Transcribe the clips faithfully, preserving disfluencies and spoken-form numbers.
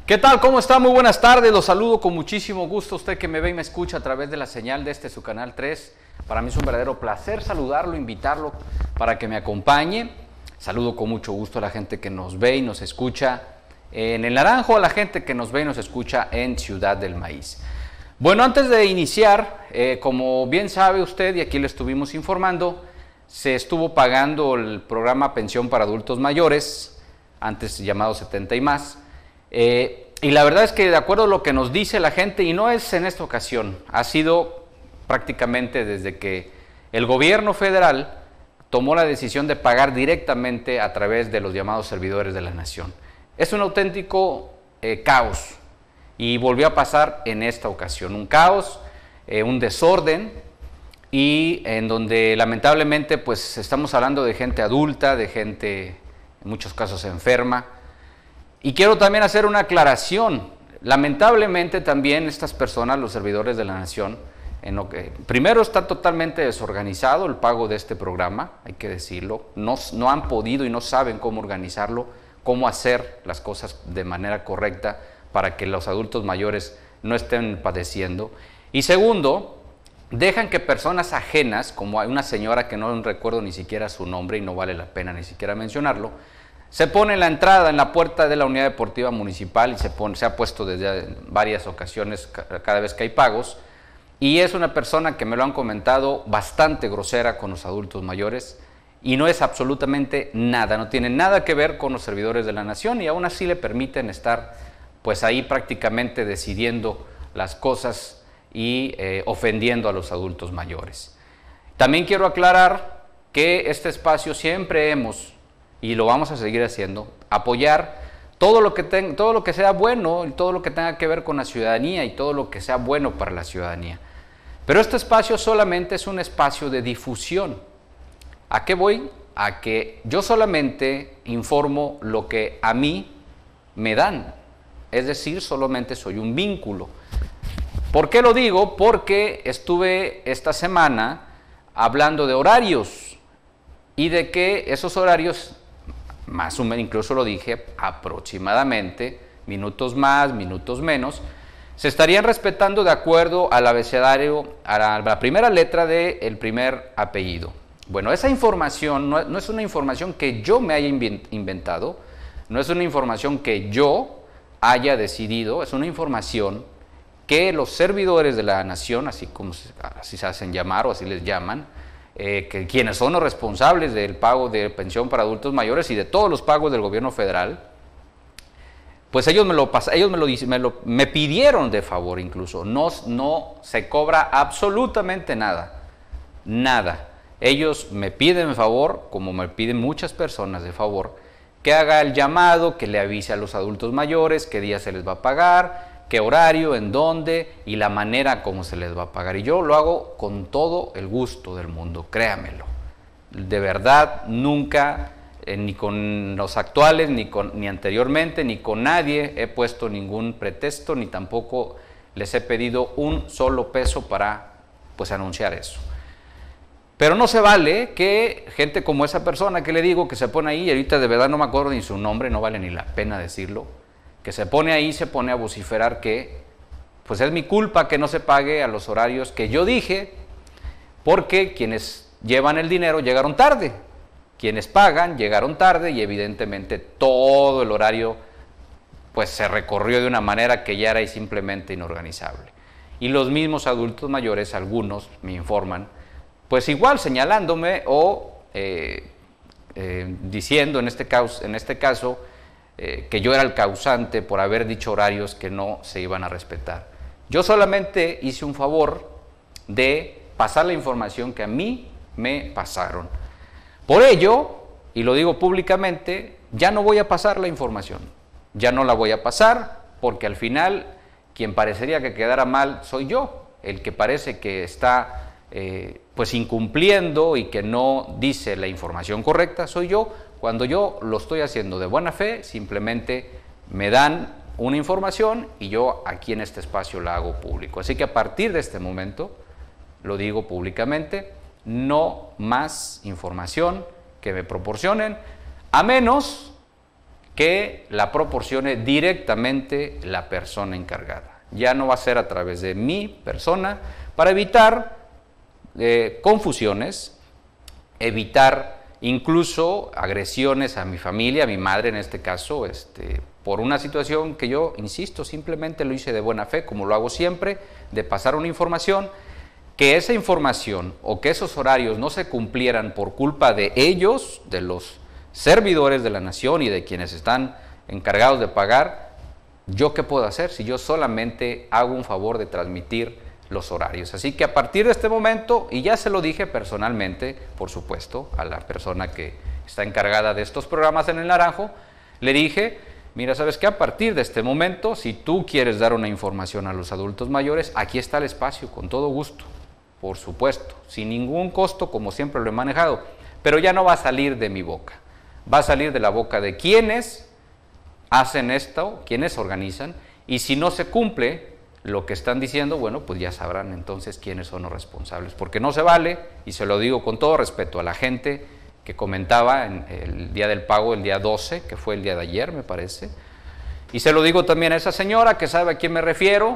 ¿Qué tal? ¿Cómo está? Muy buenas tardes. Los saludo con muchísimo gusto. Usted que me ve y me escucha a través de la señal de este su canal tres. Para mí es un verdadero placer saludarlo, invitarlo para que me acompañe. Saludo con mucho gusto a la gente que nos ve y nos escucha en El Naranjo, a la gente que nos ve y nos escucha en Ciudad del Maíz. Bueno, antes de iniciar, eh, como bien sabe usted, y aquí le estuvimos informando, se estuvo pagando el programa Pensión para Adultos Mayores, antes llamado setenta y más. Eh, y la verdad es que de acuerdo a lo que nos dice la gente, y no es en esta ocasión, ha sido prácticamente desde que el gobierno federal tomó la decisión de pagar directamente a través de los llamados servidores de la nación. Es un auténtico eh, caos, y volvió a pasar en esta ocasión, un caos, eh, un desorden, y en donde lamentablemente pues estamos hablando de gente adulta, de gente en muchos casos enferma. Y quiero también hacer una aclaración. Lamentablemente también estas personas, los servidores de la nación, en lo que, primero está totalmente desorganizado el pago de este programa, hay que decirlo, no, no han podido y no saben cómo organizarlo, cómo hacer las cosas de manera correcta para que los adultos mayores no estén padeciendo. Y segundo, dejan que personas ajenas, como hay una señora que no recuerdo ni siquiera su nombre y no vale la pena ni siquiera mencionarlo, se pone en la entrada, en la puerta de la unidad deportiva municipal y se, pone, se ha puesto desde varias ocasiones cada vez que hay pagos, y es una persona que me lo han comentado bastante grosera con los adultos mayores y no es absolutamente nada, no tiene nada que ver con los servidores de la nación y aún así le permiten estar pues ahí prácticamente decidiendo las cosas y eh, ofendiendo a los adultos mayores. También quiero aclarar que este espacio siempre hemos y lo vamos a seguir haciendo, apoyar todo lo que ten, todo lo que sea bueno y todo lo que tenga que ver con la ciudadanía y todo lo que sea bueno para la ciudadanía. Pero este espacio solamente es un espacio de difusión. ¿A qué voy? A que yo solamente informo lo que a mí me dan, es decir, solamente soy un vínculo. ¿Por qué lo digo? Porque estuve esta semana hablando de horarios y de que esos horarios, más o menos, incluso lo dije, aproximadamente, minutos más, minutos menos, se estarían respetando de acuerdo al abecedario, a la, a la primera letra del primer apellido. Bueno, esa información no, no es una información que yo me haya inventado, no es una información que yo haya decidido, es una información que los servidores de la nación, así como así se hacen llamar o así les llaman, Eh, que quienes son los responsables del pago de pensión para adultos mayores y de todos los pagos del gobierno federal, pues ellos me lo pasaron, ellos me lo, me lo me pidieron de favor incluso, no, no se cobra absolutamente nada, nada. Ellos me piden de favor, como me piden muchas personas de favor, que haga el llamado, que le avise a los adultos mayores qué día se les va a pagar, qué horario, en dónde y la manera como se les va a pagar. Y yo lo hago con todo el gusto del mundo, créamelo. De verdad, nunca, eh, ni con los actuales, ni, con, ni anteriormente, ni con nadie he puesto ningún pretexto, ni tampoco les he pedido un solo peso para pues, anunciar eso. Pero no se vale que gente como esa persona que le digo que se pone ahí, y ahorita de verdad no me acuerdo ni su nombre, no vale ni la pena decirlo, que se pone ahí, se pone a vociferar que pues es mi culpa que no se pague a los horarios que yo dije, porque quienes llevan el dinero llegaron tarde, quienes pagan llegaron tarde y evidentemente todo el horario pues se recorrió de una manera que ya era simplemente inorganizable. Y los mismos adultos mayores, algunos me informan, pues igual señalándome o eh, eh, diciendo en este caso, en este caso Eh, que yo era el causante por haber dicho horarios que no se iban a respetar. Yo solamente hice un favor de pasar la información que a mí me pasaron. Por ello, y lo digo públicamente, ya no voy a pasar la información. Ya no la voy a pasar porque al final quien parecería que quedara mal soy yo, el que parece que está eh, pues incumpliendo y que no dice la información correcta soy yo. Cuando yo lo estoy haciendo de buena fe, simplemente me dan una información y yo aquí en este espacio la hago público. Así que a partir de este momento, lo digo públicamente, no más información que me proporcionen, a menos que la proporcione directamente la persona encargada. Ya no va a ser a través de mi persona, para evitar eh, confusiones, evitar incluso agresiones a mi familia, a mi madre en este caso, este, por una situación que yo, insisto, simplemente lo hice de buena fe, como lo hago siempre, de pasar una información, que esa información o que esos horarios no se cumplieran por culpa de ellos, de los servidores de la nación y de quienes están encargados de pagar. ¿Yo qué puedo hacer si yo solamente hago un favor de transmitir los horarios? Así que a partir de este momento, y ya se lo dije personalmente, por supuesto, a la persona que está encargada de estos programas en El Naranjo, le dije, mira, ¿sabes qué? A partir de este momento, si tú quieres dar una información a los adultos mayores, aquí está el espacio, con todo gusto, por supuesto, sin ningún costo, como siempre lo he manejado, pero ya no va a salir de mi boca, va a salir de la boca de quienes hacen esto, quienes organizan, y si no se cumple lo que están diciendo, bueno, pues ya sabrán entonces quiénes son los responsables, porque no se vale, y se lo digo con todo respeto a la gente que comentaba en el día del pago, el día doce, que fue el día de ayer, me parece, y se lo digo también a esa señora que sabe a quién me refiero,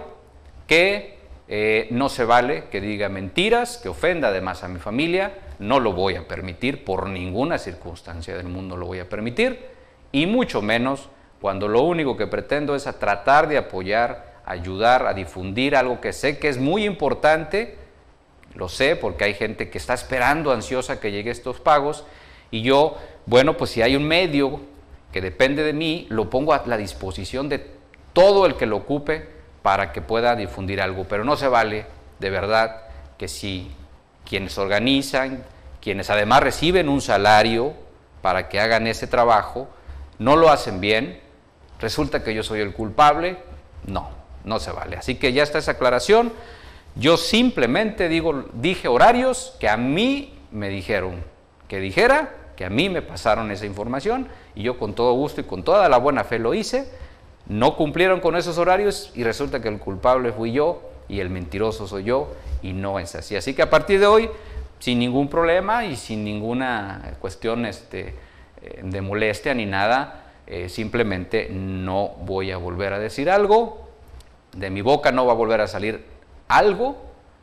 que eh, no se vale que diga mentiras, que ofenda además a mi familia, no lo voy a permitir, por ninguna circunstancia del mundo lo voy a permitir, y mucho menos cuando lo único que pretendo es a tratar de apoyar, ayudar a difundir algo que sé que es muy importante, lo sé porque hay gente que está esperando ansiosa que llegue estos pagos, y yo, bueno, pues si hay un medio que depende de mí, lo pongo a la disposición de todo el que lo ocupe para que pueda difundir algo, pero no se vale, de verdad, que si quienes organizan, quienes además reciben un salario para que hagan ese trabajo, no lo hacen bien, resulta que yo soy el culpable, no, no se vale. Así que ya está esa aclaración. Yo simplemente digo, dije horarios que a mí me dijeron que dijera, que a mí me pasaron esa información, y yo con todo gusto y con toda la buena fe lo hice. No cumplieron con esos horarios y resulta que el culpable fui yo y el mentiroso soy yo, y no es así. Así que a partir de hoy, sin ningún problema y sin ninguna cuestión este, de molestia ni nada, Eh, simplemente no voy a volver a decir algo, de mi boca no va a volver a salir algo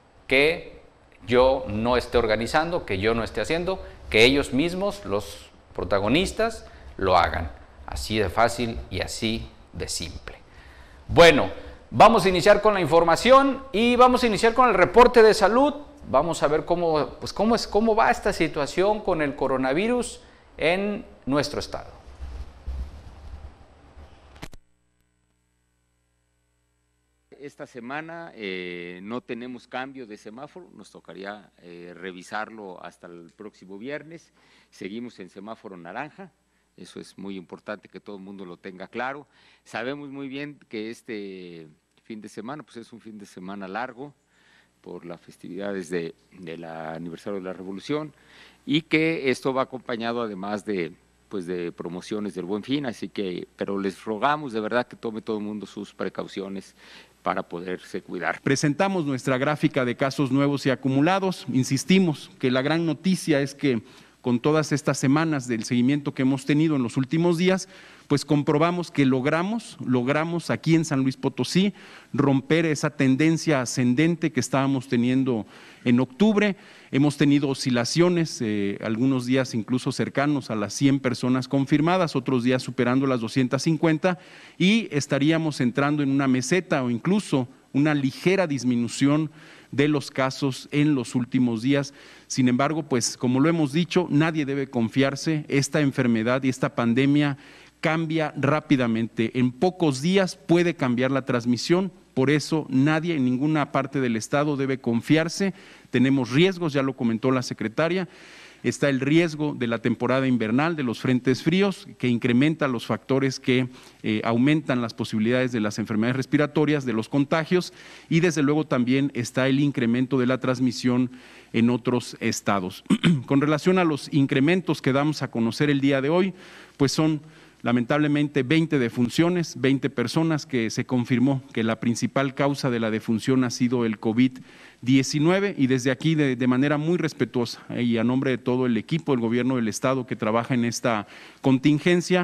que yo no esté organizando, que yo no esté haciendo, que ellos mismos, los protagonistas, lo hagan. Así de fácil y así de simple. Bueno, vamos a iniciar con la información y vamos a iniciar con el reporte de salud. Vamos a ver cómo, pues cómo, es, cómo va esta situación con el coronavirus en nuestro estado. Esta semana eh, no tenemos cambio de semáforo, nos tocaría eh, revisarlo hasta el próximo viernes. Seguimos en semáforo naranja, eso es muy importante que todo el mundo lo tenga claro. Sabemos muy bien que este fin de semana pues es un fin de semana largo por las festividades de, del aniversario de la Revolución, y que esto va acompañado además de pues de promociones del Buen Fin, así que, pero les rogamos de verdad que tome todo el mundo sus precauciones para poderse cuidar. Presentamos nuestra gráfica de casos nuevos y acumulados. Insistimos que la gran noticia es que con todas estas semanas del seguimiento que hemos tenido en los últimos días, pues comprobamos que logramos, logramos aquí en San Luis Potosí romper esa tendencia ascendente que estábamos teniendo en octubre. Hemos tenido oscilaciones, eh, algunos días incluso cercanos a las cien personas confirmadas, otros días superando las doscientas cincuenta, y estaríamos entrando en una meseta o incluso una ligera disminución de los casos en los últimos días. Sin embargo, pues como lo hemos dicho, nadie debe confiarse. Esta enfermedad y esta pandemia cambia rápidamente. En pocos días puede cambiar la transmisión. Por eso nadie en ninguna parte del estado debe confiarse. Tenemos riesgos, ya lo comentó la secretaria. Está el riesgo de la temporada invernal, de los frentes fríos, que incrementa los factores que eh, aumentan las posibilidades de las enfermedades respiratorias, de los contagios, y desde luego también está el incremento de la transmisión en otros estados. Con relación a los incrementos que damos a conocer el día de hoy, pues son lamentablemente veinte defunciones, veinte personas que se confirmó que la principal causa de la defunción ha sido el COVID diecinueve, y desde aquí de, de manera muy respetuosa eh, y a nombre de todo el equipo del gobierno del estado que trabaja en esta contingencia,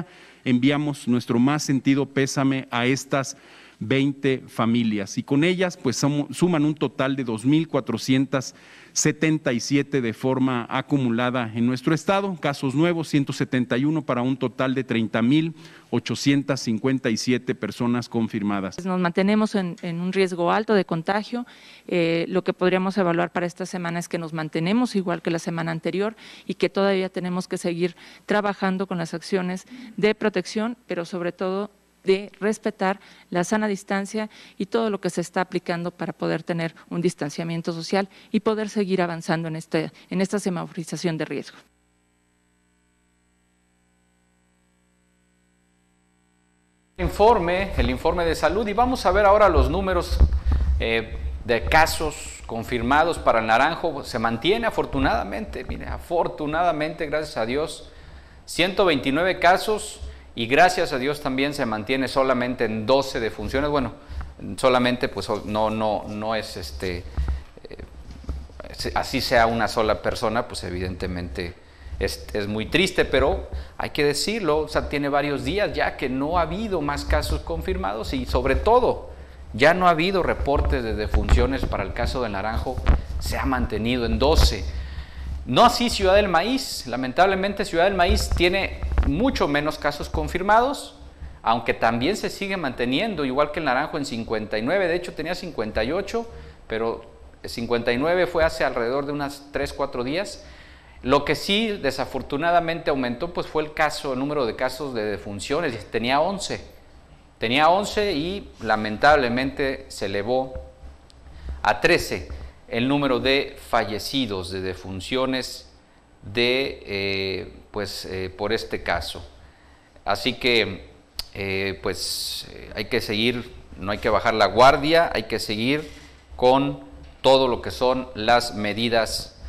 enviamos nuestro más sentido pésame a estas veinte familias y con ellas pues suman un total de dos mil cuatrocientos setenta y siete de forma acumulada en nuestro estado, casos nuevos ciento setenta y uno para un total de treinta mil ochocientos cincuenta y siete personas confirmadas. Nos mantenemos en, en un riesgo alto de contagio, eh, lo que podríamos evaluar para esta semana es que nos mantenemos igual que la semana anterior y que todavía tenemos que seguir trabajando con las acciones de protección, pero sobre todo de respetar la sana distancia y todo lo que se está aplicando para poder tener un distanciamiento social y poder seguir avanzando en, este, en esta semaforización de riesgo. Informe, el informe de salud y vamos a ver ahora los números eh, de casos confirmados para el Naranjo. Se mantiene afortunadamente, mire, afortunadamente, gracias a Dios, ciento veintinueve casos. Y gracias a Dios también se mantiene solamente en doce defunciones. Bueno, solamente pues no, no, no es este, eh, así sea una sola persona, pues evidentemente es, es muy triste, pero hay que decirlo, o sea, tiene varios días ya que no ha habido más casos confirmados y sobre todo ya no ha habido reportes de defunciones para el caso del Naranjo, se ha mantenido en doce. No así Ciudad del Maíz, lamentablemente Ciudad del Maíz tiene mucho menos casos confirmados, aunque también se sigue manteniendo, igual que el Naranjo en cincuenta y nueve, de hecho tenía cincuenta y ocho, pero cincuenta y nueve fue hace alrededor de unas tres, cuatro días. Lo que sí desafortunadamente aumentó pues fue el caso, el número de casos de defunciones, tenía once, tenía once y lamentablemente se elevó a trece. El número de fallecidos, de defunciones de, eh, pues, eh, por este caso. Así que, eh, pues, eh, hay que seguir, no hay que bajar la guardia, hay que seguir con todo lo que son las medidas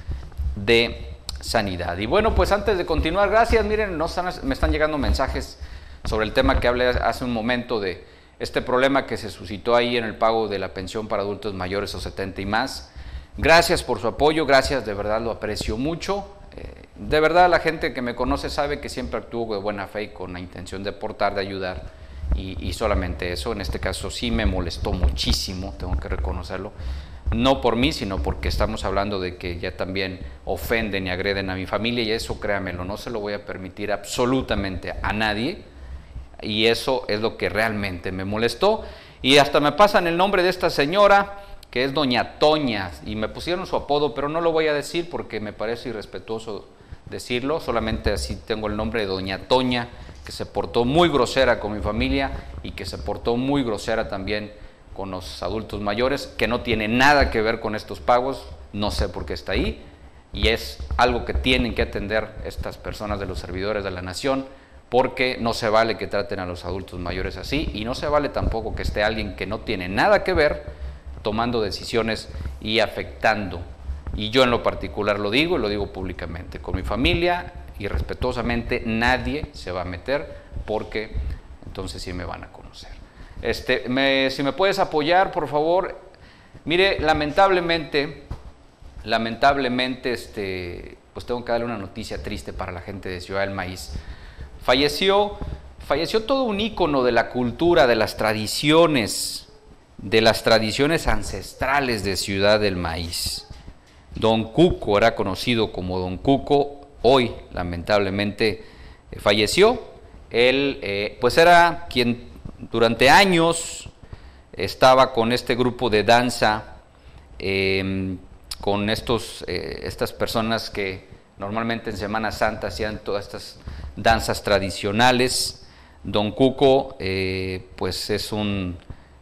de sanidad. Y bueno, pues antes de continuar, gracias, miren, no están, me están llegando mensajes sobre el tema que hablé hace un momento de este problema que se suscitó ahí en el pago de la pensión para adultos mayores o setenta y más. Gracias por su apoyo, gracias, de verdad lo aprecio mucho. Eh, de verdad la gente que me conoce sabe que siempre actúo de buena fe y con la intención de aportar, de ayudar y, y solamente eso. En este caso sí me molestó muchísimo, tengo que reconocerlo. No por mí, sino porque estamos hablando de que ya también ofenden y agreden a mi familia y eso, créamelo, no se lo voy a permitir absolutamente a nadie y eso es lo que realmente me molestó. Y hasta me pasan el nombre de esta señora, que es doña Toña, y me pusieron su apodo, pero no lo voy a decir porque me parece irrespetuoso decirlo, solamente así tengo el nombre de doña Toña, que se portó muy grosera con mi familia y que se portó muy grosera también con los adultos mayores, que no tiene nada que ver con estos pagos, no sé por qué está ahí, y es algo que tienen que atender estas personas de los servidores de la nación, porque no se vale que traten a los adultos mayores así, y no se vale tampoco que esté alguien que no tiene nada que ver tomando decisiones y afectando, y yo en lo particular lo digo y lo digo públicamente, con mi familia y respetuosamente nadie se va a meter porque entonces sí me van a conocer. Este, me, si me puedes apoyar, por favor. Mire, lamentablemente, lamentablemente, este, pues tengo que darle una noticia triste para la gente de Ciudad del Maíz. Falleció, falleció todo un ícono de la cultura, de las tradiciones, de las tradiciones ancestrales de Ciudad del Maíz. Don Cuco, era conocido como Don Cuco, hoy lamentablemente eh, falleció. Él eh, pues era quien durante años estaba con este grupo de danza, eh, con estos, eh, estas personas que normalmente en Semana Santa hacían todas estas danzas tradicionales. Don Cuco eh, pues es un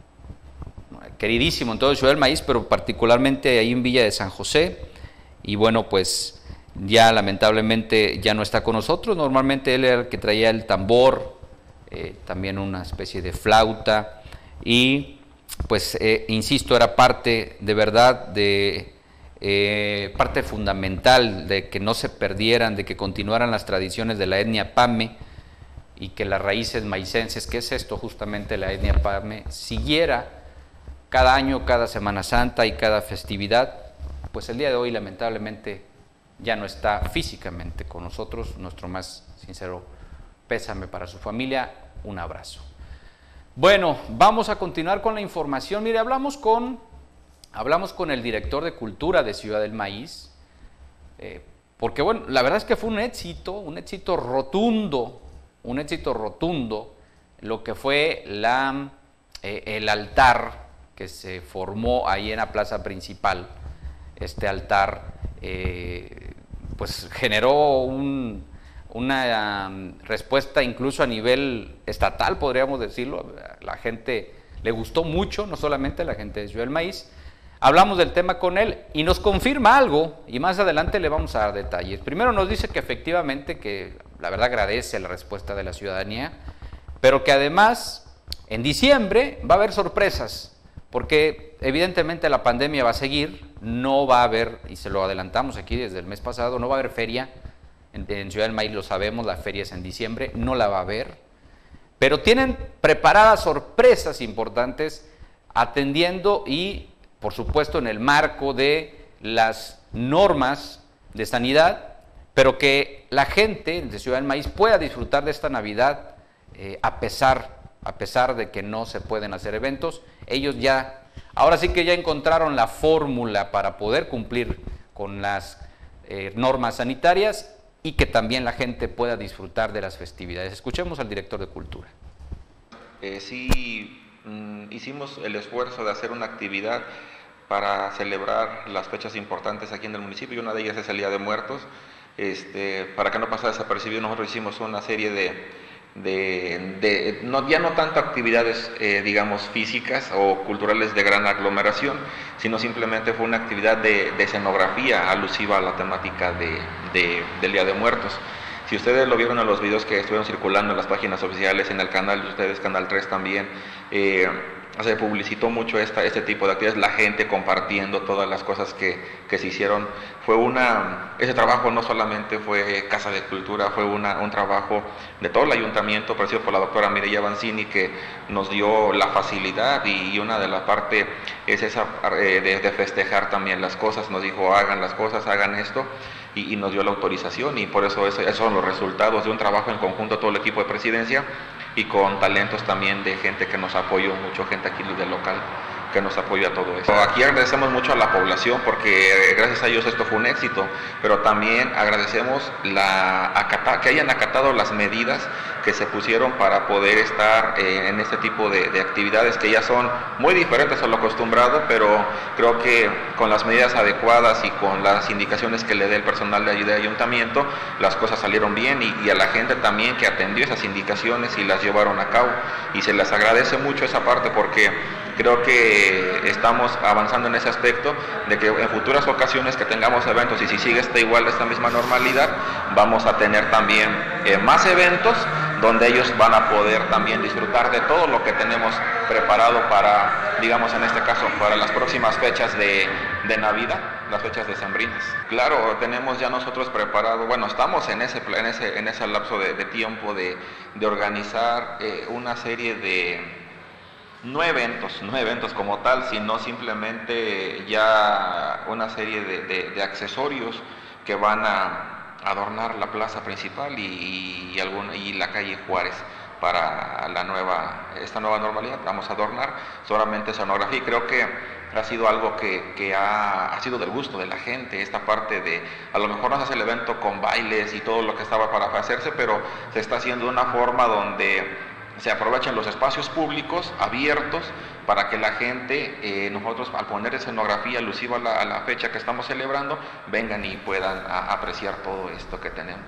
queridísimo en todo Ciudad del Maíz, pero particularmente ahí en Villa de San José, y bueno, pues ya lamentablemente ya no está con nosotros. Normalmente él era el que traía el tambor, eh, también una especie de flauta, y pues eh, insisto, era parte de verdad, de eh, parte fundamental de que no se perdieran, de que continuaran las tradiciones de la etnia Pame, y que las raíces maicenses, que es esto justamente la etnia Pame, siguiera cada año, cada Semana Santa y cada festividad. Pues el día de hoy lamentablemente ya no está físicamente con nosotros, nuestro más sincero pésame para su familia, un abrazo. Bueno, vamos a continuar con la información. Mire, hablamos con, hablamos con el director de Cultura de Ciudad del Maíz, eh, porque bueno, la verdad es que fue un éxito, un éxito rotundo, un éxito rotundo, lo que fue la, eh, el altar que se formó ahí en la plaza principal. Este altar eh, pues generó un, una um, respuesta incluso a nivel estatal, podríamos decirlo. La gente le gustó mucho, no solamente la gente de Ciudad del Maíz. Hablamos del tema con él y nos confirma algo, y más adelante le vamos a dar detalles. Primero nos dice que efectivamente, que la verdad agradece la respuesta de la ciudadanía, pero que además en diciembre va a haber sorpresas, porque evidentemente la pandemia va a seguir, no va a haber, y se lo adelantamos aquí desde el mes pasado, no va a haber feria, en, en Ciudad del Maíz lo sabemos, la feria es en diciembre, no la va a haber, pero tienen preparadas sorpresas importantes atendiendo y, por supuesto, en el marco de las normas de sanidad, pero que la gente de Ciudad del Maíz pueda disfrutar de esta Navidad eh, a pesar, a pesar de que no se pueden hacer eventos. Ellos ya, ahora sí que ya encontraron la fórmula para poder cumplir con las eh, normas sanitarias y que también la gente pueda disfrutar de las festividades. Escuchemos al director de Cultura. Eh, sí, mm, hicimos el esfuerzo de hacer una actividad para celebrar las fechas importantes aquí en el municipio, y una de ellas es el Día de Muertos. Este, para que no pasara desapercibido, nosotros hicimos una serie de, de, de no, ya no tanto actividades, eh, digamos, físicas o culturales de gran aglomeración, sino simplemente fue una actividad de, de escenografía alusiva a la temática de, de, del Día de Muertos. Si ustedes lo vieron en los videos que estuvieron circulando en las páginas oficiales, en el canal de ustedes, Canal tres también, eh, se publicitó mucho esta, este tipo de actividades, la gente compartiendo todas las cosas que, que se hicieron. Fue una, ese trabajo no solamente fue Casa de Cultura, fue una, un trabajo de todo el ayuntamiento, presidido por la doctora Mireya Banzini, que nos dio la facilidad, y, y una de las partes es esa eh, de, de festejar también las cosas. Nos dijo, hagan las cosas, hagan esto, y, y nos dio la autorización, y por eso eso, esos son los resultados de un trabajo en conjunto todo el equipo de presidencia, y con talentos también de gente que nos apoyó, mucho gente aquí del local que nos apoya a todo esto. Aquí agradecemos mucho a la población porque gracias a ellos esto fue un éxito, pero también agradecemos la acata, que hayan acatado las medidas que se pusieron para poder estar eh, en este tipo de, de actividades que ya son muy diferentes a lo acostumbrado, pero creo que con las medidas adecuadas y con las indicaciones que le dé el personal de ayuda de ayuntamiento, las cosas salieron bien, y, y a la gente también que atendió esas indicaciones y las llevaron a cabo, y se les agradece mucho esa parte porque creo que estamos avanzando en ese aspecto de que en futuras ocasiones que tengamos eventos, y si sigue esta igual esta misma normalidad, vamos a tener también eh, más eventos donde ellos van a poder también disfrutar de todo lo que tenemos preparado para, digamos en este caso, para las próximas fechas de, de Navidad, las fechas decembrinas. Claro, tenemos ya nosotros preparado, bueno, estamos en ese, en ese, en ese lapso de, de tiempo de, de organizar eh, una serie de no eventos, no eventos como tal, sino simplemente ya una serie de, de, de accesorios que van a adornar la plaza principal y, y, algún, y la calle Juárez para la nueva, esta nueva normalidad. Vamos a adornar solamente escenografía, y creo que ha sido algo que, que ha, ha sido del gusto de la gente, esta parte de, a lo mejor no se hace el evento con bailes y todo lo que estaba para hacerse, pero se está haciendo de una forma donde se aprovechan los espacios públicos abiertos para que la gente, eh, nosotros al poner escenografía alusiva a la, a la fecha que estamos celebrando, vengan y puedan a, apreciar todo esto que tenemos.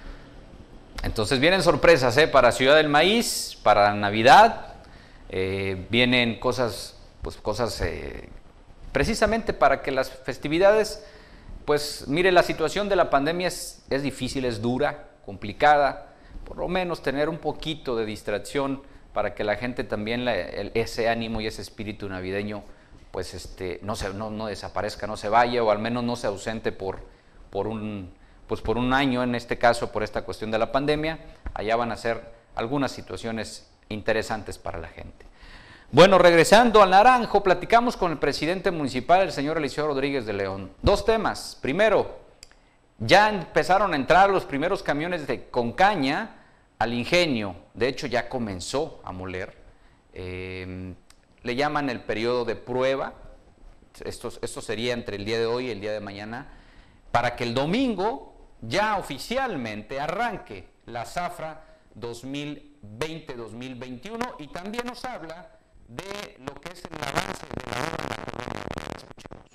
Entonces vienen sorpresas ¿eh? para Ciudad del Maíz, para Navidad, eh, vienen cosas, pues cosas eh, precisamente para que las festividades, pues mire, la situación de la pandemia es, es difícil, es dura, complicada. Por lo menos tener un poquito de distracción para que la gente también, la, el, ese ánimo y ese espíritu navideño, pues este, no, se, no, no desaparezca, no se vaya, o al menos no se ausente por, por, un, pues por un año, en este caso por esta cuestión de la pandemia. Allá van a ser algunas situaciones interesantes para la gente. Bueno, regresando al Naranjo, platicamos con el presidente municipal, el señor Eliseo Rodríguez de León. Dos temas. Primero, ya empezaron a entrar los primeros camiones de, con caña al ingenio, de hecho ya comenzó a moler, eh, le llaman el periodo de prueba, esto, esto sería entre el día de hoy y el día de mañana, para que el domingo ya oficialmente arranque la zafra dos mil veinte dos mil veintiuno, y también nos habla de lo que es el avance de la obra en la colonia. Escuchemos.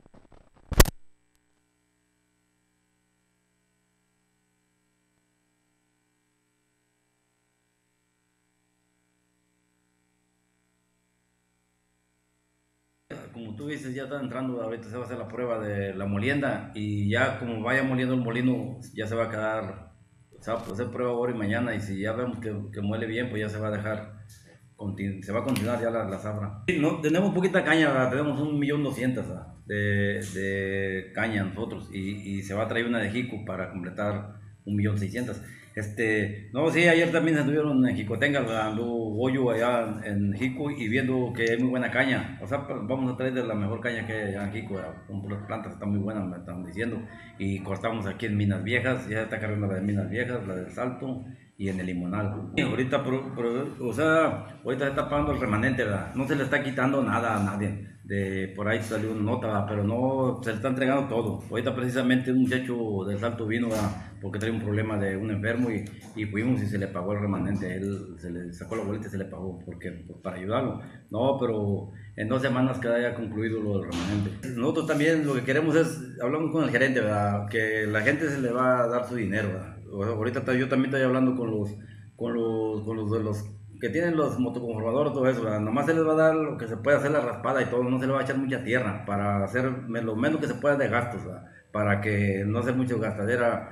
Como tú dices, ya está entrando, ahorita se va a hacer la prueba de la molienda, y ya como vaya moliendo el molino, ya se va a quedar, se va a hacer prueba ahora y mañana, y si ya vemos que, que muele bien, pues ya se va a dejar, se va a continuar ya la, la zafra. No, tenemos poquita caña, ¿verdad? Tenemos un millón doscientos de, de caña nosotros, y, y se va a traer una de Jico para completar un millón seiscientos. Este, no, sí, ayer también estuvieron en Jicotenga, dando hoyo allá en Jico y viendo que hay muy buena caña. O sea, vamos a traer de la mejor caña que hay allá en Jico, con las plantas están muy buenas, me están diciendo. Y cortamos aquí en Minas Viejas, ya está cargando la de Minas Viejas, la del Salto y en el Limonal. Y ahorita, pero, pero, o sea, ahorita se está pagando el remanente, ¿verdad? No se le está quitando nada a nadie. De, por ahí salió una nota, ¿verdad? Pero no, se le está entregando todo. Ahorita precisamente un muchacho del Salto vino, ¿verdad? Porque traía un problema de un enfermo, y, y fuimos y se le pagó el remanente. Él se le sacó la boleta y se le pagó porque, pues, para ayudarlo. No, pero en dos semanas queda ya concluido lo del remanente. Nosotros también lo que queremos es, hablamos con el gerente, ¿verdad? Que la gente se le va a dar su dinero, ¿verdad? Ahorita yo también estoy hablando con los, con los, con los de los que tienen los motoconformadores, todo eso, ¿verdad? Nomás se les va a dar lo que se puede hacer, la raspada y todo, no se le va a echar mucha tierra para hacer lo menos que se pueda de gastos, ¿verdad? Para que no sea mucho gastadera,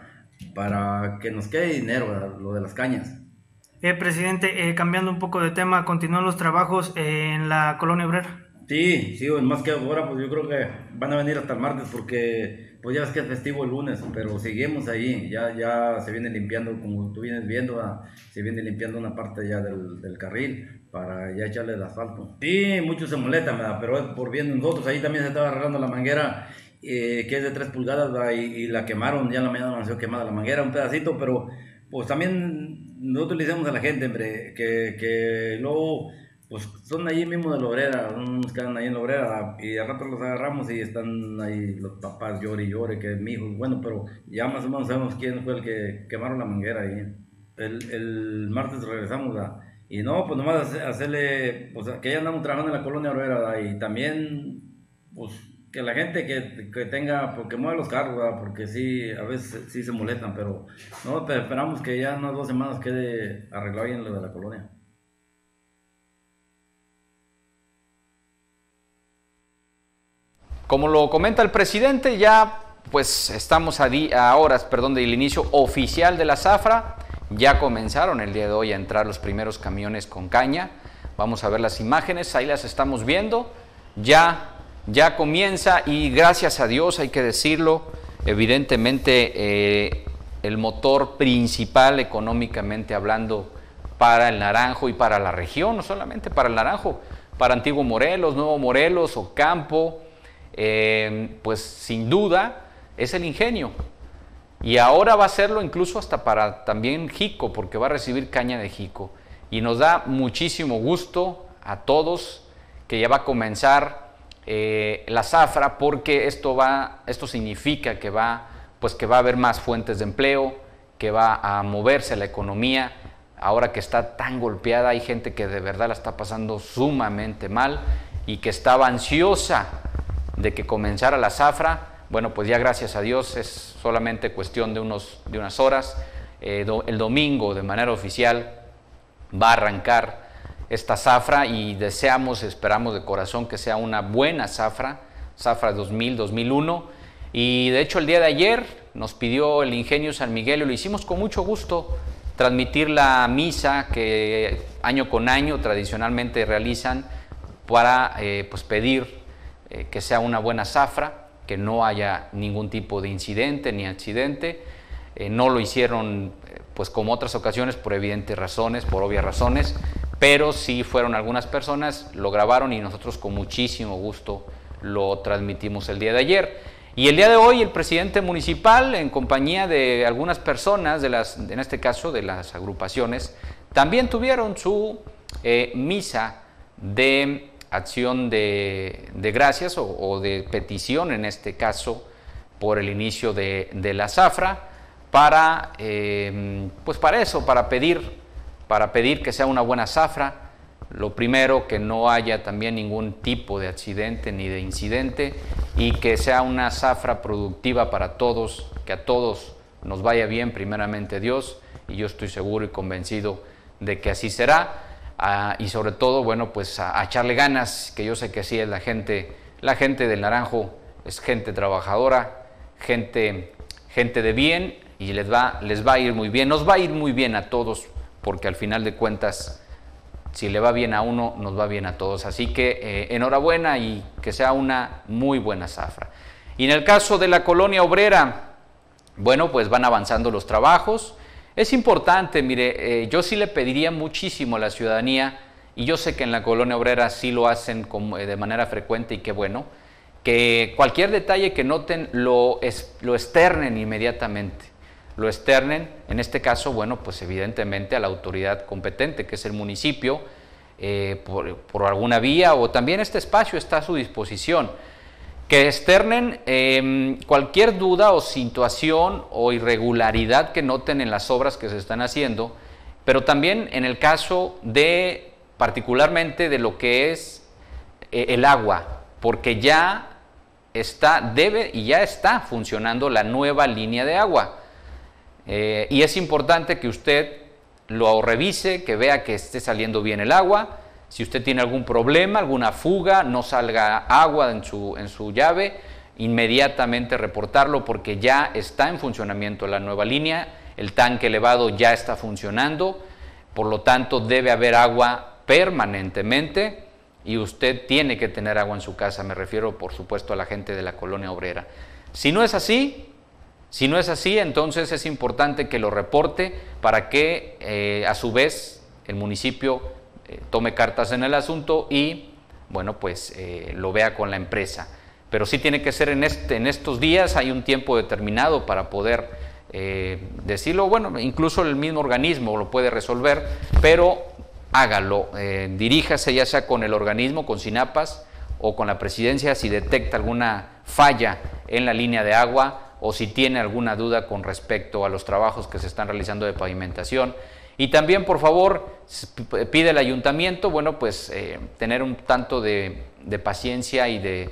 para que nos quede dinero, ¿verdad? Lo de las cañas. Eh, presidente, eh, cambiando un poco de tema, ¿continúan los trabajos eh, en la colonia obrera? Sí, sí, más que ahora, pues yo creo que van a venir hasta el martes, porque pues ya ves que es festivo el lunes, pero seguimos ahí, ya, ya se viene limpiando, como tú vienes viendo, ¿verdad? Se viene limpiando una parte ya del, del carril para ya echarle el asfalto. Sí, muchos se molestan, ¿verdad? Pero es por bien de nosotros. Ahí también se estaba arreglando la manguera, eh, que es de tres pulgadas, ¿verdad? Y, y la quemaron, ya en la mañana amaneció quemada la manguera, un pedacito, pero pues también nosotros le decimos a la gente, hombre, que, que luego... pues son ahí mismo de la obrera, unos quedan ahí en la obrera, y al rato los agarramos y están ahí los papás llore y llore, que mi hijo, bueno, pero ya más o menos sabemos quién fue el que quemaron la manguera ahí. El, el martes regresamos, ¿verdad? Y no, pues nomás hacerle, pues que ya andamos trabajando en la colonia obrera, ¿verdad? Y también, pues que la gente que, que tenga, porque mueve los carros, ¿verdad? Porque sí, a veces sí se molestan, pero no, pero esperamos que ya en unas dos semanas quede arreglado ahí en lo de la colonia. Como lo comenta el presidente, ya pues estamos a, a horas perdón, del inicio oficial de la zafra. Ya comenzaron el día de hoy a entrar los primeros camiones con caña. Vamos a ver las imágenes, ahí las estamos viendo. Ya, ya comienza, y gracias a Dios, hay que decirlo, evidentemente eh, el motor principal económicamente hablando para el Naranjo y para la región, no solamente para el Naranjo, para Antiguo Morelos, Nuevo Morelos, Ocampo, Eh, pues sin duda es el ingenio, y ahora va a serlo incluso hasta para también Jico, porque va a recibir caña de Jico, y nos da muchísimo gusto a todos que ya va a comenzar eh, la zafra, porque esto va, esto significa que va, pues que va a haber más fuentes de empleo, que va a moverse la economía. Ahora que está tan golpeada, hay gente que de verdad la está pasando sumamente mal y que estaba ansiosa de que comenzara la zafra. Bueno, pues ya gracias a Dios es solamente cuestión de, unos, de unas horas. Eh, do, el domingo de manera oficial va a arrancar esta zafra, y deseamos, esperamos de corazón que sea una buena zafra, zafra dos mil, dos mil uno. Y de hecho el día de ayer nos pidió el Ingenio San Miguel, y lo hicimos con mucho gusto, transmitir la misa que año con año tradicionalmente realizan para eh, pues pedir Eh, que sea una buena zafra, que no haya ningún tipo de incidente ni accidente. Eh, no lo hicieron eh, pues como otras ocasiones por evidentes razones, por obvias razones, pero sí fueron algunas personas, lo grabaron y nosotros con muchísimo gusto lo transmitimos el día de ayer. Y el día de hoy el presidente municipal, en compañía de algunas personas, de las, en este caso de las agrupaciones, también tuvieron su eh, misa de acción de, de gracias o, o de petición, en este caso, por el inicio de, de la zafra, para, eh, pues para eso, para pedir, para pedir que sea una buena zafra. Lo primero, que no haya también ningún tipo de accidente ni de incidente y que sea una zafra productiva para todos, que a todos nos vaya bien, primeramente Dios, y yo estoy seguro y convencido de que así será. Uh, y sobre todo, bueno, pues a, a echarle ganas, que yo sé que así es la gente, la gente del Naranjo es gente trabajadora, gente, gente de bien, y les va, les va a ir muy bien, nos va a ir muy bien a todos, porque al final de cuentas, si le va bien a uno, nos va bien a todos. Así que eh, enhorabuena y que sea una muy buena zafra. Y en el caso de la colonia obrera, bueno, pues van avanzando los trabajos. Es importante, mire, eh, yo sí le pediría muchísimo a la ciudadanía, y yo sé que en la colonia obrera sí lo hacen como, eh, de manera frecuente, y qué bueno, que cualquier detalle que noten lo, es, lo externen inmediatamente. Lo externen, en este caso, bueno, pues evidentemente a la autoridad competente, que es el municipio, eh, por, por alguna vía, o también este espacio está a su disposición. Que externen eh, cualquier duda o situación o irregularidad que noten en las obras que se están haciendo, pero también en el caso de, particularmente de lo que es eh, el agua, porque ya está, debe y ya está funcionando la nueva línea de agua. Eh, y es importante que usted lo revise, que vea que esté saliendo bien el agua. Si usted tiene algún problema, alguna fuga, no salga agua en su, en su llave, inmediatamente reportarlo, porque ya está en funcionamiento la nueva línea, el tanque elevado ya está funcionando, por lo tanto debe haber agua permanentemente y usted tiene que tener agua en su casa. Me refiero, por supuesto, a la gente de la colonia obrera. Si no es así, Si no es así, entonces es importante que lo reporte para que eh, a su vez el municipio eh, tome cartas en el asunto y, bueno, pues eh, lo vea con la empresa. Pero sí tiene que ser en, este, en estos días, hay un tiempo determinado para poder eh, decirlo. Bueno, incluso el mismo organismo lo puede resolver, pero hágalo, eh, diríjase ya sea con el organismo, con SINAPAS o con la presidencia si detecta alguna falla en la línea de agua, o si tiene alguna duda con respecto a los trabajos que se están realizando de pavimentación. Y también, por favor, pide al ayuntamiento, bueno, pues eh, tener un tanto de, de paciencia y de,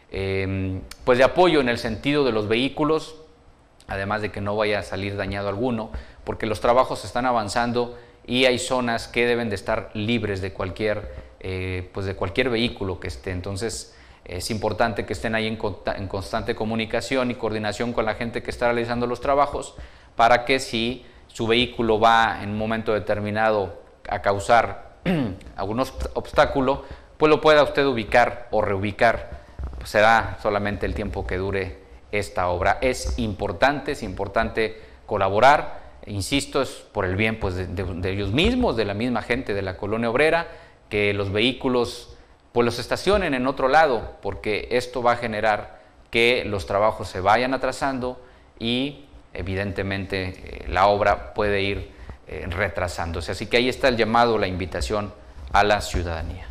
eh, pues de apoyo en el sentido de los vehículos, además de que no vaya a salir dañado alguno, porque los trabajos están avanzando y hay zonas que deben de estar libres de cualquier, eh, pues de cualquier vehículo que esté. Entonces, es importante que estén ahí en, en constante comunicación y coordinación con la gente que está realizando los trabajos, para que si su vehículo va en un momento determinado a causar algún obstáculo, pues lo pueda usted ubicar o reubicar. Pues será solamente el tiempo que dure esta obra. Es importante, es importante colaborar, insisto, es por el bien pues, de, de, de ellos mismos, de la misma gente de la colonia obrera, que los vehículos pues los estacionen en otro lado, porque esto va a generar que los trabajos se vayan atrasando y evidentemente eh, la obra puede ir eh, retrasándose. Así que ahí está el llamado, la invitación a la ciudadanía.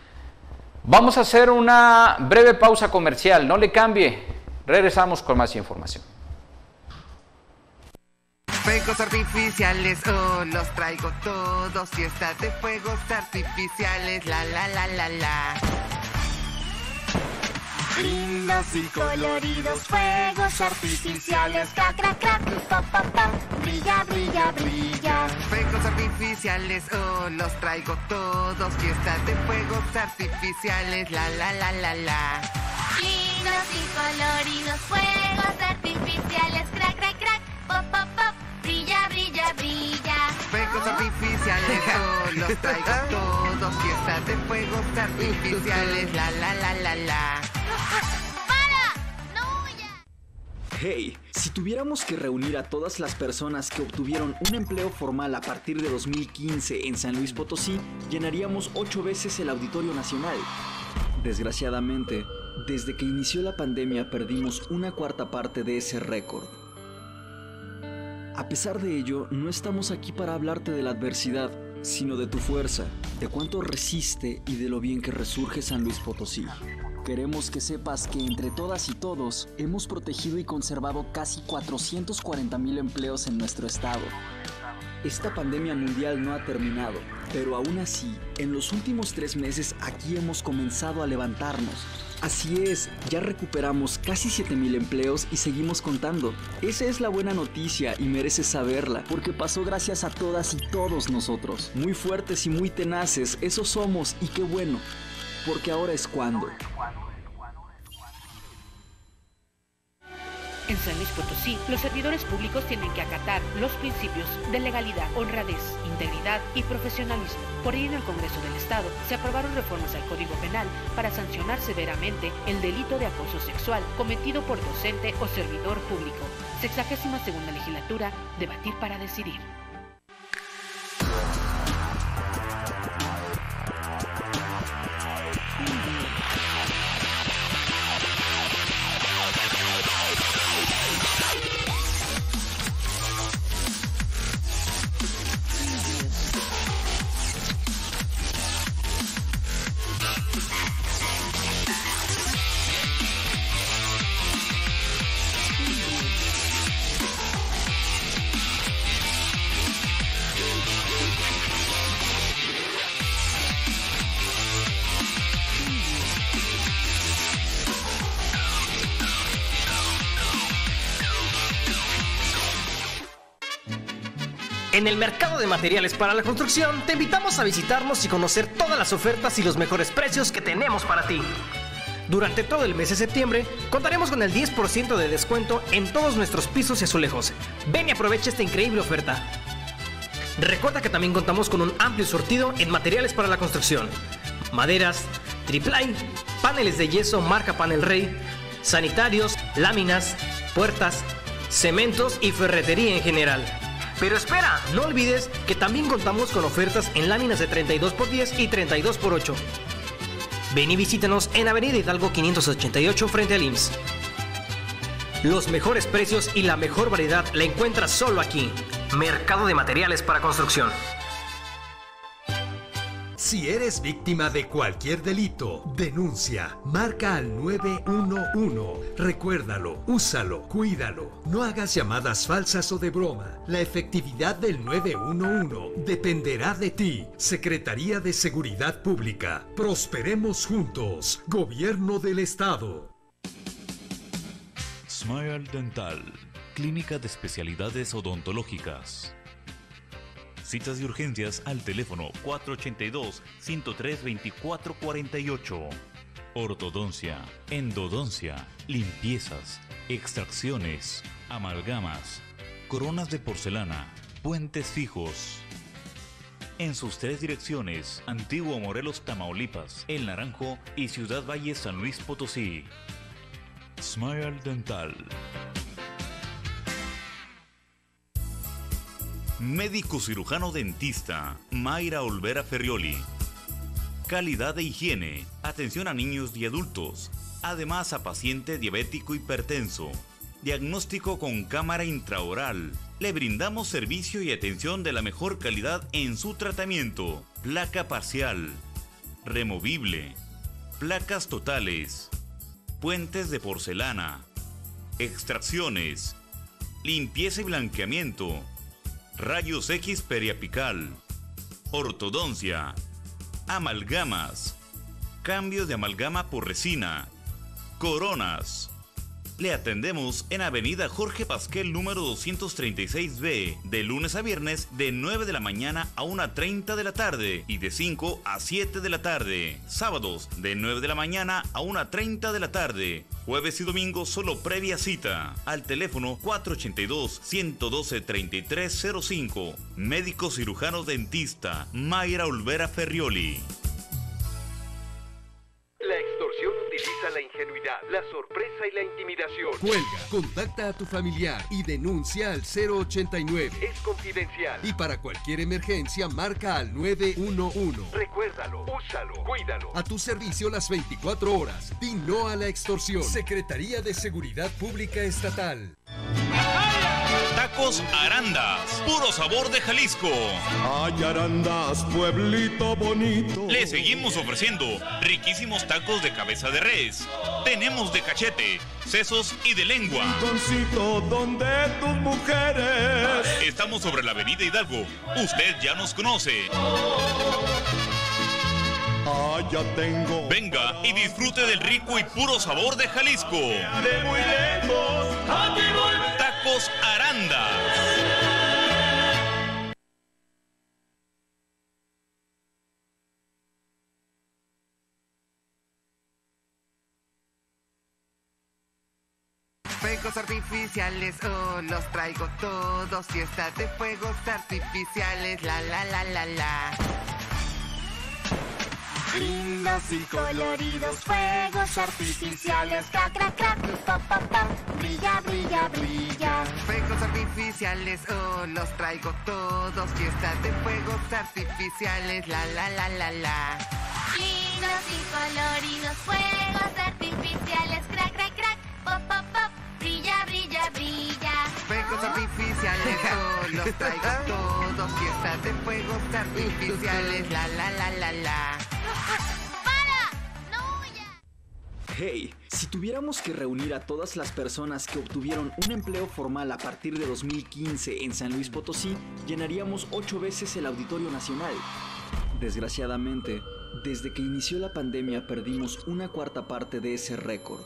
Vamos a hacer una breve pausa comercial, no le cambie, regresamos con más información. Fuegos artificiales, oh, los traigo todos. Fiestas de fuegos artificiales, la la la la la. Lindos y coloridos fuegos artificiales, crack crack crack, pop pop pop, brilla brilla brilla. Fuegos artificiales, oh, los traigo todos. Fiestas de fuegos artificiales, la la la la la. Lindos y coloridos fuegos artificiales, crack crack crack, pop pop pop. Brilla, brilla, brilla. Fuegos artificiales, oh, los traigo todos. Fiestas de fuegos artificiales, la la la la la. ¡Para! ¡No huyas! Hey, si tuviéramos que reunir a todas las personas que obtuvieron un empleo formal a partir de dos mil quince en San Luis Potosí, llenaríamos ocho veces el Auditorio Nacional. Desgraciadamente, Desde que inició la pandemia perdimos una cuarta parte de ese récord. A pesar de ello, no estamos aquí para hablarte de la adversidad, sino de tu fuerza, de cuánto resiste y de lo bien que resurge San Luis Potosí. Queremos que sepas que entre todas y todos hemos protegido y conservado casi cuatrocientos cuarenta mil empleos en nuestro estado. Esta pandemia mundial no ha terminado, pero aún así, en los últimos tres meses aquí hemos comenzado a levantarnos. Así es, ya recuperamos casi siete mil empleos y seguimos contando. Esa es la buena noticia y mereces saberla, porque pasó gracias a todas y todos nosotros. Muy fuertes y muy tenaces, eso somos y qué bueno, porque ahora es cuando. En San Luis Potosí, los servidores públicos tienen que acatar los principios de legalidad, honradez, integridad y profesionalismo. Por ello, en el Congreso del Estado se aprobaron reformas al Código Penal para sancionar severamente el delito de acoso sexual cometido por docente o servidor público. Sexagésima segunda legislatura, debatir para decidir. En el mercado de materiales para la construcción, te invitamos a visitarnos y conocer todas las ofertas y los mejores precios que tenemos para ti. Durante todo el mes de septiembre, contaremos con el diez por ciento de descuento en todos nuestros pisos y azulejos. Ven y aprovecha esta increíble oferta. Recuerda que también contamos con un amplio surtido en materiales para la construcción. Maderas, triplay, paneles de yeso marca Panel Rey, sanitarios, láminas, puertas, cementos y ferretería en general. Pero espera, no olvides que también contamos con ofertas en láminas de treinta y dos por diez y treinta y dos por ocho. Ven y visítanos en Avenida Hidalgo quinientos ochenta y ocho frente al I M S S. Los mejores precios y la mejor variedad la encuentras solo aquí. Mercado de materiales para construcción. Si eres víctima de cualquier delito, denuncia, marca al nueve uno uno. Recuérdalo, úsalo, cuídalo. No hagas llamadas falsas o de broma. La efectividad del nueve uno uno dependerá de ti. Secretaría de Seguridad Pública. Prosperemos juntos. Gobierno del Estado. Smile Dental, clínica de especialidades odontológicas. Citas de urgencias al teléfono cuatro ochenta y dos, ciento tres, veinticuatro cuarenta y ocho. Ortodoncia, endodoncia, limpiezas, extracciones, amalgamas, coronas de porcelana, puentes fijos. En sus tres direcciones, Antiguo Morelos, Tamaulipas, El Naranjo y Ciudad Valle, San Luis Potosí. Smile Dental. Médico cirujano dentista Mayra Olvera Ferrioli. Calidad de higiene, atención a niños y adultos, además a paciente diabético hipertenso. Diagnóstico con cámara intraoral. Le brindamos servicio y atención de la mejor calidad en su tratamiento. Placa parcial, removible, placas totales, puentes de porcelana, extracciones, limpieza y blanqueamiento, rayos X periapical, ortodoncia, amalgamas, cambio de amalgama por resina, coronas. Le atendemos en Avenida Jorge Pasquel número doscientos treinta y seis B, de lunes a viernes de nueve de la mañana a una treinta de la tarde y de cinco a siete de la tarde. Sábados de nueve de la mañana a una treinta de la tarde. Jueves y domingos solo previa cita. Al teléfono cuatro ochenta y dos, ciento doce, treinta y tres cero cinco. Médico cirujano dentista Mayra Olvera Ferrioli. La extorsión utiliza la ingenuidad, la sorpresa y la intimidación. Cuelga, contacta a tu familiar y denuncia al cero ochenta y nueve. Es confidencial. Y para cualquier emergencia, marca al nueve uno uno. Recuérdalo, úsalo, cuídalo. A tu servicio las veinticuatro horas. Di no a la extorsión. Secretaría de Seguridad Pública Estatal. Tacos Arandas, puro sabor de Jalisco. Ay, Arandas, pueblito bonito. Le seguimos ofreciendo riquísimos tacos de cabeza de res. Tenemos de cachete, sesos y de lengua. Rinconcito donde tus mujeres. Estamos sobre la avenida Hidalgo. Usted ya nos conoce. Ah, ya tengo. Venga y disfrute del rico y puro sabor de Jalisco. De muy lejos, aquí voy. Tacos Arandas. Fuegos artificiales, oh, los traigo todos. Fiesta de fuegos artificiales, la la la la la. Lindos y coloridos fuegos artificiales, crack, crack, crack, pop, pop, pop, brilla, brilla, brilla. Fuegos artificiales, oh, los traigo todos. Fiesta de fuegos artificiales, la la la la la. Lindos y coloridos fuegos artificiales, crack, crack, crack, pop, pop, pop, brilla, brilla, brilla. Fuegos artificiales, oh, los traigo todos. Fiesta de fuegos artificiales, la la la la la. Hey, si tuviéramos que reunir a todas las personas que obtuvieron un empleo formal a partir de dos mil quince en San Luis Potosí, llenaríamos ocho veces el Auditorio Nacional. Desgraciadamente, desde que inició la pandemia perdimos una cuarta parte de ese récord.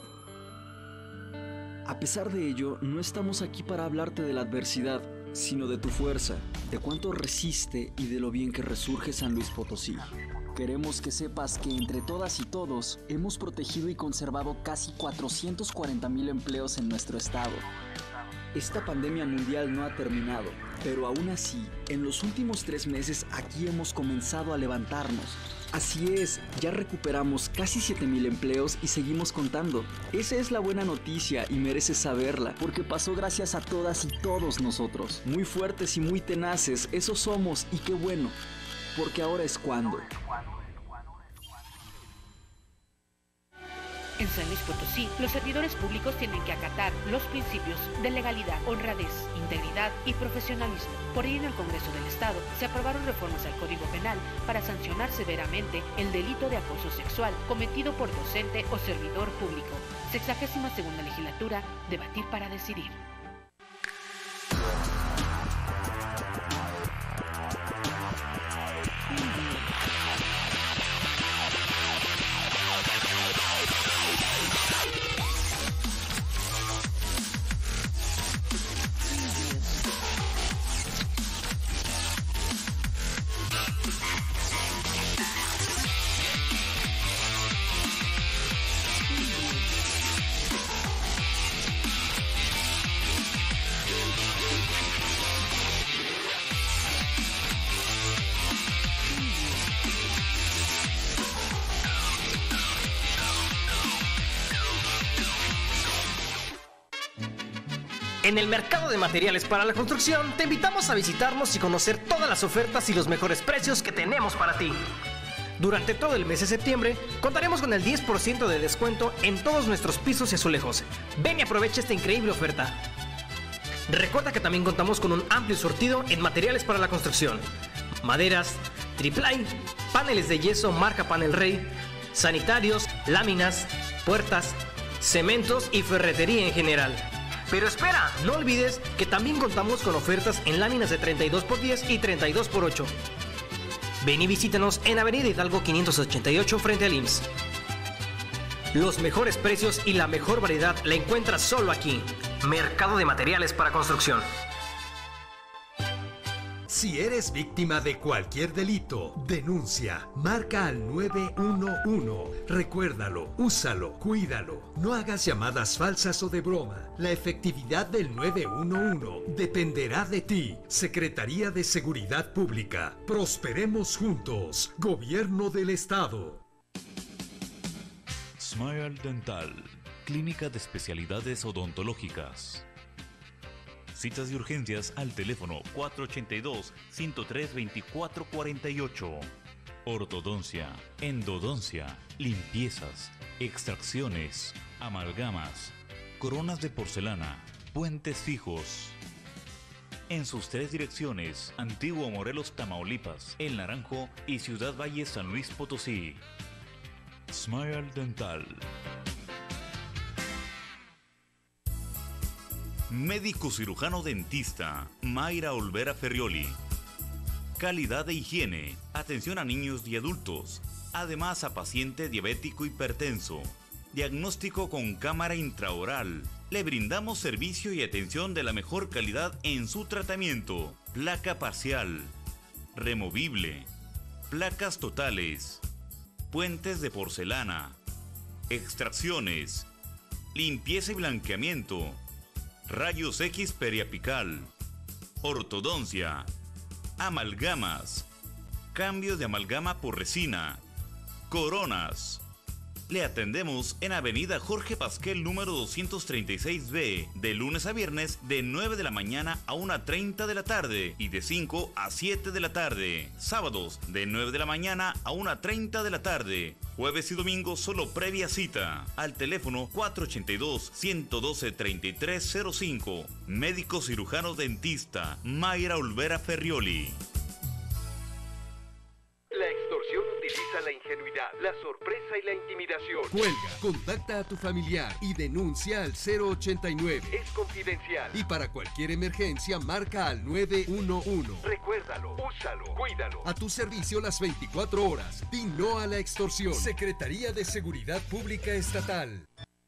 A pesar de ello, no estamos aquí para hablarte de la adversidad, sino de tu fuerza, de cuánto resiste y de lo bien que resurge San Luis Potosí. Queremos que sepas que entre todas y todos hemos protegido y conservado casi cuatrocientos cuarenta mil empleos en nuestro estado. Esta pandemia mundial no ha terminado, pero aún así, en los últimos tres meses aquí hemos comenzado a levantarnos. Así es, ya recuperamos casi siete mil empleos y seguimos contando. Esa es la buena noticia y mereces saberla, porque pasó gracias a todas y todos nosotros. Muy fuertes y muy tenaces, eso somos y qué bueno, porque ahora es cuando. En San Luis Potosí, los servidores públicos tienen que acatar los principios de legalidad, honradez, integridad y profesionalismo. Por ello, en el Congreso del Estado se aprobaron reformas al Código Penal para sancionar severamente el delito de acoso sexual cometido por docente o servidor público. Sexagésima segunda legislatura, debatir para decidir. En el mercado de materiales para la construcción, te invitamos a visitarnos y conocer todas las ofertas y los mejores precios que tenemos para ti. Durante todo el mes de septiembre, contaremos con el diez por ciento de descuento en todos nuestros pisos y azulejos. Ven y aprovecha esta increíble oferta. Recuerda que también contamos con un amplio surtido en materiales para la construcción. Maderas, triplay, paneles de yeso marca Panel Rey, sanitarios, láminas, puertas, cementos y ferretería en general. Pero espera, no olvides que también contamos con ofertas en láminas de treinta y dos por diez y treinta y dos por ocho. Ven y visítanos en Avenida Hidalgo quinientos ochenta y ocho frente al I M S S. Los mejores precios y la mejor variedad la encuentras solo aquí. Mercado de materiales para construcción. Si eres víctima de cualquier delito, denuncia, marca al nueve uno uno. Recuérdalo, úsalo, cuídalo. No hagas llamadas falsas o de broma. La efectividad del nueve uno uno dependerá de ti. Secretaría de Seguridad Pública. Prosperemos juntos. Gobierno del Estado. Smile Dental, clínica de especialidades odontológicas. Citas de urgencias al teléfono cuatro ochenta y dos, ciento tres, veinticuatro cuarenta y ocho. Ortodoncia, endodoncia, limpiezas, extracciones, amalgamas, coronas de porcelana, puentes fijos. En sus tres direcciones, Antiguo Morelos, Tamaulipas, El Naranjo y Ciudad Valle, San Luis Potosí. Smile Dental. Médico cirujano dentista, Mayra Olvera Ferrioli. Calidad de higiene, atención a niños y adultos, además a paciente diabético hipertenso. Diagnóstico con cámara intraoral. Le brindamos servicio y atención de la mejor calidad en su tratamiento. Placa parcial, removible, placas totales, puentes de porcelana, extracciones, limpieza y blanqueamiento, rayos X periapical, ortodoncia, amalgamas, cambio de amalgama por resina, coronas. Le atendemos en Avenida Jorge Pasquel número doscientos treinta y seis B, de lunes a viernes de nueve de la mañana a una treinta de la tarde y de cinco a siete de la tarde. Sábados de nueve de la mañana a una treinta de la tarde. Jueves y domingos solo previa cita. Al teléfono cuatro ochenta y dos, ciento doce, treinta y tres cero cinco. Médico cirujano dentista, Mayra Olvera Ferrioli. La extorsión utiliza la ingenuidad, la sorpresa y la intimidación. Cuelga, contacta a tu familiar y denuncia al cero ochenta y nueve. Es confidencial. Y para cualquier emergencia marca al nueve uno uno. Recuérdalo, úsalo, cuídalo. A tu servicio las veinticuatro horas. Di no a la extorsión. Secretaría de Seguridad Pública Estatal.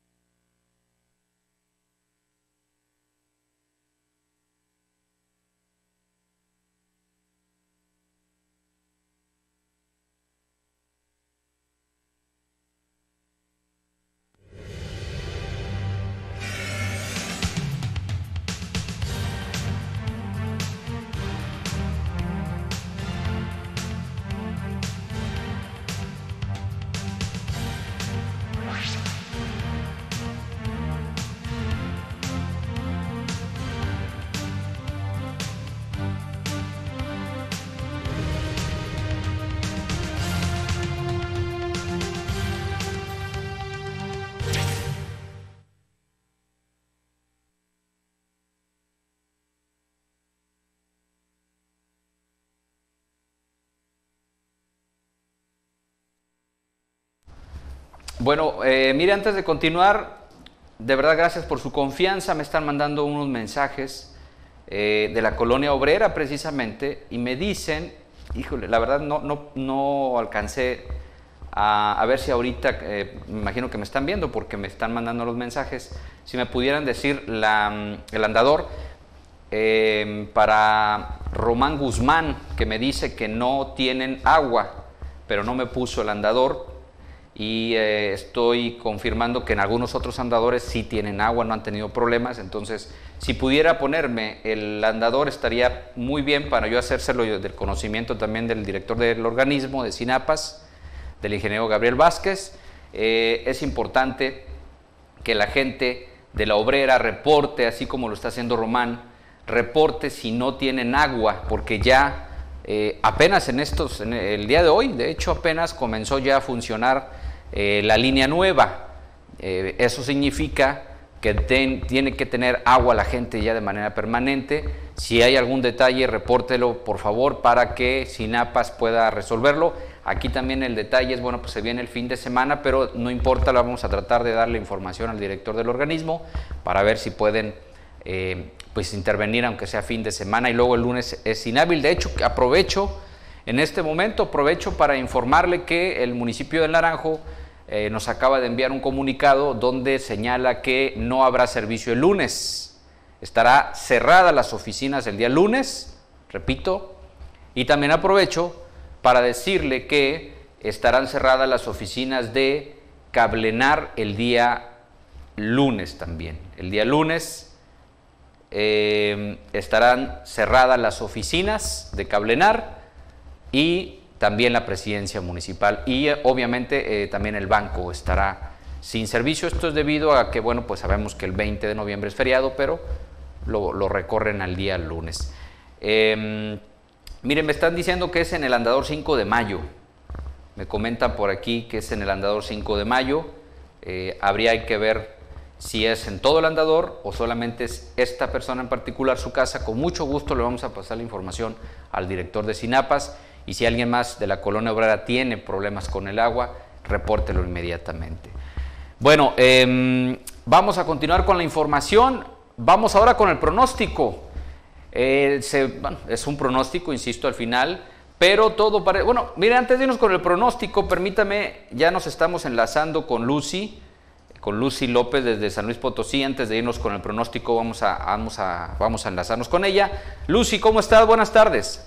Bueno, eh, mire, antes de continuar, de verdad gracias por su confianza. Me están mandando unos mensajes eh, de la colonia obrera precisamente y me dicen, híjole, la verdad no, no, no alcancé a, a ver si ahorita, eh, me imagino que me están viendo porque me están mandando los mensajes, si me pudieran decir la, el andador eh, para Román Guzmán, que me dice que no tienen agua, pero no me puso el andador. Y eh, estoy confirmando que en algunos otros andadores sí tienen agua, no han tenido problemas. Entonces, si pudiera ponerme el andador estaría muy bien para yo hacérselo del conocimiento también del director del organismo de SINAPAS, del ingeniero Gabriel Vázquez. Eh, es importante que la gente de la obrera reporte, así como lo está haciendo Román, reporte si no tienen agua, porque ya eh, apenas en estos, en el día de hoy, de hecho apenas comenzó ya a funcionar Eh, la línea nueva. Eh, eso significa que ten, tiene que tener agua la gente ya de manera permanente. Si hay algún detalle, repórtelo por favor para que SINAPAS pueda resolverlo. Aquí también el detalle es, bueno, pues se viene el fin de semana, pero no importa, vamos a tratar de darle información al director del organismo para ver si pueden eh, pues intervenir aunque sea fin de semana, y luego el lunes es inhábil. De hecho, aprovecho en este momento, aprovecho para informarle que el municipio del Naranjo Eh, nos acaba de enviar un comunicado donde señala que no habrá servicio el lunes. Estará cerradas las oficinas el día lunes, repito, y también aprovecho para decirle que estarán cerradas las oficinas de Cablenar el día lunes también. El día lunes eh, estarán cerradas las oficinas de Cablenar y también la presidencia municipal, y eh, obviamente eh, también el banco estará sin servicio. Esto es debido a que, bueno, pues sabemos que el veinte de noviembre es feriado, pero lo, lo recorren al día lunes. Eh, miren, me están diciendo que es en el andador cinco de mayo. Me comentan por aquí que es en el andador cinco de mayo. Eh, habría que ver si es en todo el andador o solamente es esta persona en particular su casa. Con mucho gusto le vamos a pasar la información al director de Sinapas, y si alguien más de la Colonia Obrera tiene problemas con el agua, repórtelo inmediatamente. Bueno, eh, vamos a continuar con la información. Vamos ahora con el pronóstico. Eh, se, bueno, es un pronóstico, insisto, al final, pero todo parece... Bueno, mire, antes de irnos con el pronóstico, permítame, ya nos estamos enlazando con Lucy, con Lucy López desde San Luis Potosí. Antes de irnos con el pronóstico, vamos a, vamos a, vamos a enlazarnos con ella. Lucy, ¿cómo estás? Buenas tardes.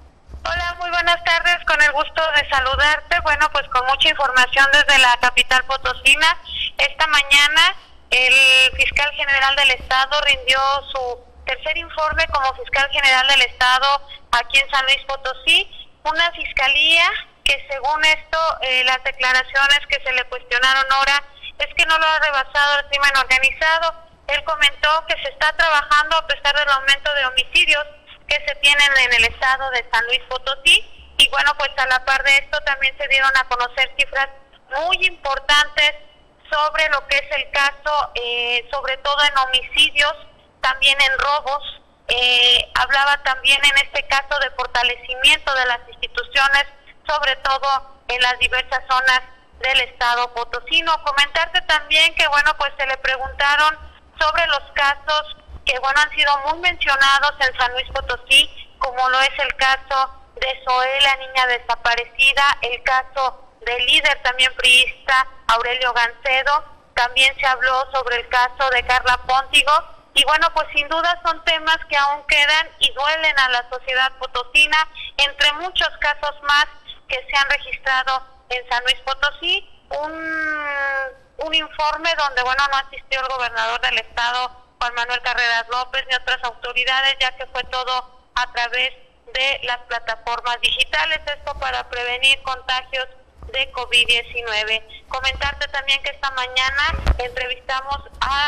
Hola, muy buenas tardes, con el gusto de saludarte. Bueno, pues con mucha información desde la capital potosina. Esta mañana el fiscal general del estado rindió su tercer informe como fiscal general del estado aquí en San Luis Potosí, una fiscalía que según esto, eh, las declaraciones que se le cuestionaron ahora es que no lo ha rebasado el crimen organizado. Él comentó que se está trabajando a pesar del aumento de homicidios que se tienen en el estado de San Luis Potosí, y bueno, pues a la par de esto también se dieron a conocer cifras muy importantes sobre lo que es el caso, eh, sobre todo en homicidios, también en robos. Eh, hablaba también en este caso de fortalecimiento de las instituciones, sobre todo en las diversas zonas del estado potosino. Comentarte también que bueno, pues se le preguntaron sobre los casos que bueno han sido muy mencionados en San Luis Potosí, como lo es el caso de Zoé, la niña desaparecida, el caso del líder también priista Aurelio Gancedo. También se habló sobre el caso de Carla Póntigo, y bueno, pues sin duda son temas que aún quedan y duelen a la sociedad potosina, entre muchos casos más que se han registrado en San Luis Potosí. Un, un informe donde bueno no asistió el gobernador del estado, Juan Manuel Carreras López, ni otras autoridades, ya que fue todo a través de las plataformas digitales, esto para prevenir contagios de COVID diecinueve. Comentarte también que esta mañana entrevistamos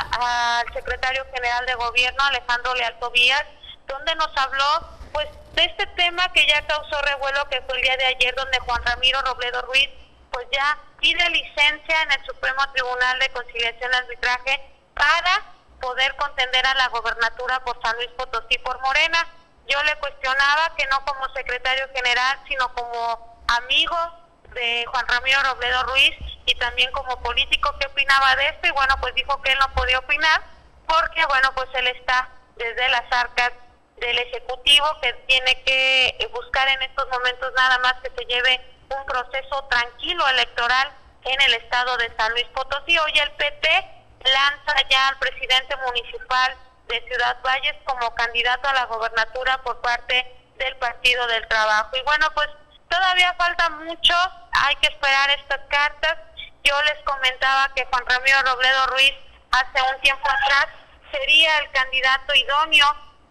a, al secretario general de gobierno, Alejandro Leal Tobías, donde nos habló pues de este tema que ya causó revuelo, que fue el día de ayer, donde Juan Ramiro Robledo Ruiz pues ya pide licencia en el Supremo Tribunal de Conciliación y Arbitraje para poder contender a la gobernatura por San Luis Potosí por Morena. Yo le cuestionaba que no como secretario general, sino como amigo de Juan Ramiro Robledo Ruiz y también como político, ¿qué opinaba de esto? Y bueno, pues dijo que él no podía opinar porque, bueno, pues él está desde las arcas del Ejecutivo, que tiene que buscar en estos momentos nada más que se lleve un proceso tranquilo electoral en el estado de San Luis Potosí. Hoy el P T lanza ya al presidente municipal de Ciudad Valles como candidato a la gobernatura por parte del Partido del Trabajo. Y bueno, pues todavía falta mucho, hay que esperar estas cartas. Yo les comentaba que Juan Ramiro Robledo Ruiz hace un tiempo atrás sería el candidato idóneo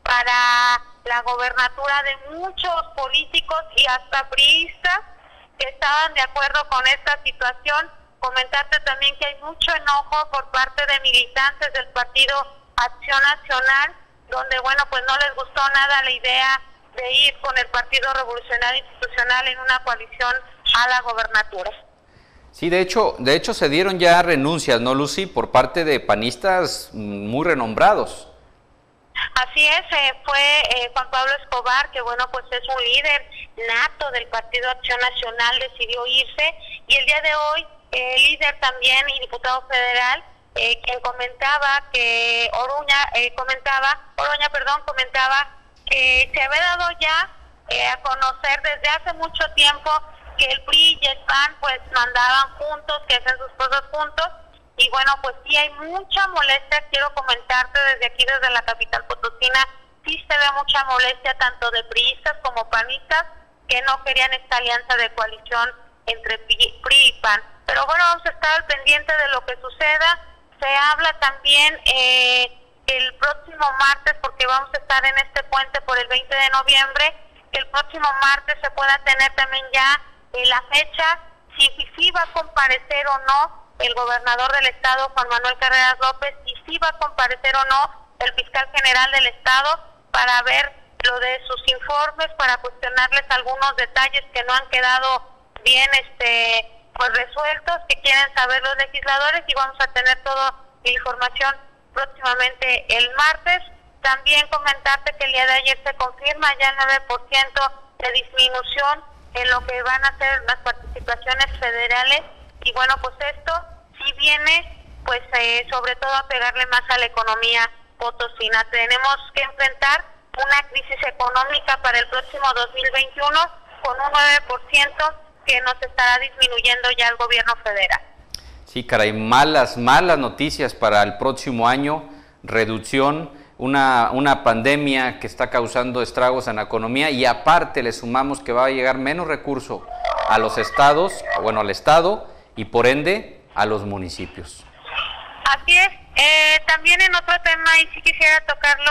para la gobernatura de muchos políticos y hasta priistas que estaban de acuerdo con esta situación. Comentarte también que hay mucho enojo por parte de militantes del Partido Acción Nacional, donde bueno, pues no les gustó nada la idea de ir con el Partido Revolucionario Institucional en una coalición a la gobernatura. Sí, de hecho, de hecho se dieron ya renuncias, ¿no, Lucy?, por parte de panistas muy renombrados. Así es, eh, fue eh, Juan Pablo Escobar, que bueno, pues es un líder nato del Partido Acción Nacional, decidió irse, y el día de hoy el eh, líder también y diputado federal, eh, quien comentaba que Oruña, eh, comentaba, Oroña, perdón, comentaba que se había dado ya eh, a conocer desde hace mucho tiempo que el P R I y el P A N pues mandaban juntos, que hacen sus cosas juntos, y bueno, pues sí hay mucha molestia. Quiero comentarte desde aquí, desde la capital potosina, sí se ve mucha molestia tanto de priistas como panistas que no querían esta alianza de coalición entre P R I y P A N. Pero bueno, vamos a estar al pendiente de lo que suceda. Se habla también eh, el próximo martes, porque vamos a estar en este puente por el veinte de noviembre, que el próximo martes se pueda tener también ya eh, la fecha, si Fifi va a comparecer o no el gobernador del estado, Juan Manuel Carreras López, y si va a comparecer o no el fiscal general del estado para ver lo de sus informes, para cuestionarles algunos detalles que no han quedado bien este pues resueltos, que quieren saber los legisladores, y vamos a tener toda la información próximamente el martes. También comentarte que el día de ayer se confirma ya el nueve por ciento de disminución en lo que van a ser las participaciones federales, y bueno, pues esto sí viene pues eh, sobre todo a pegarle más a la economía potosina. Tenemos que enfrentar una crisis económica para el próximo dos mil veintiuno con un nueve por ciento que nos estará disminuyendo ya el gobierno federal. Sí, caray, malas, malas noticias para el próximo año, reducción, una, una pandemia que está causando estragos en la economía, y aparte le sumamos que va a llegar menos recurso a los estados, bueno, al estado, y por ende a los municipios. Así es. Eh, también en otro tema, y sí quisiera tocarlo,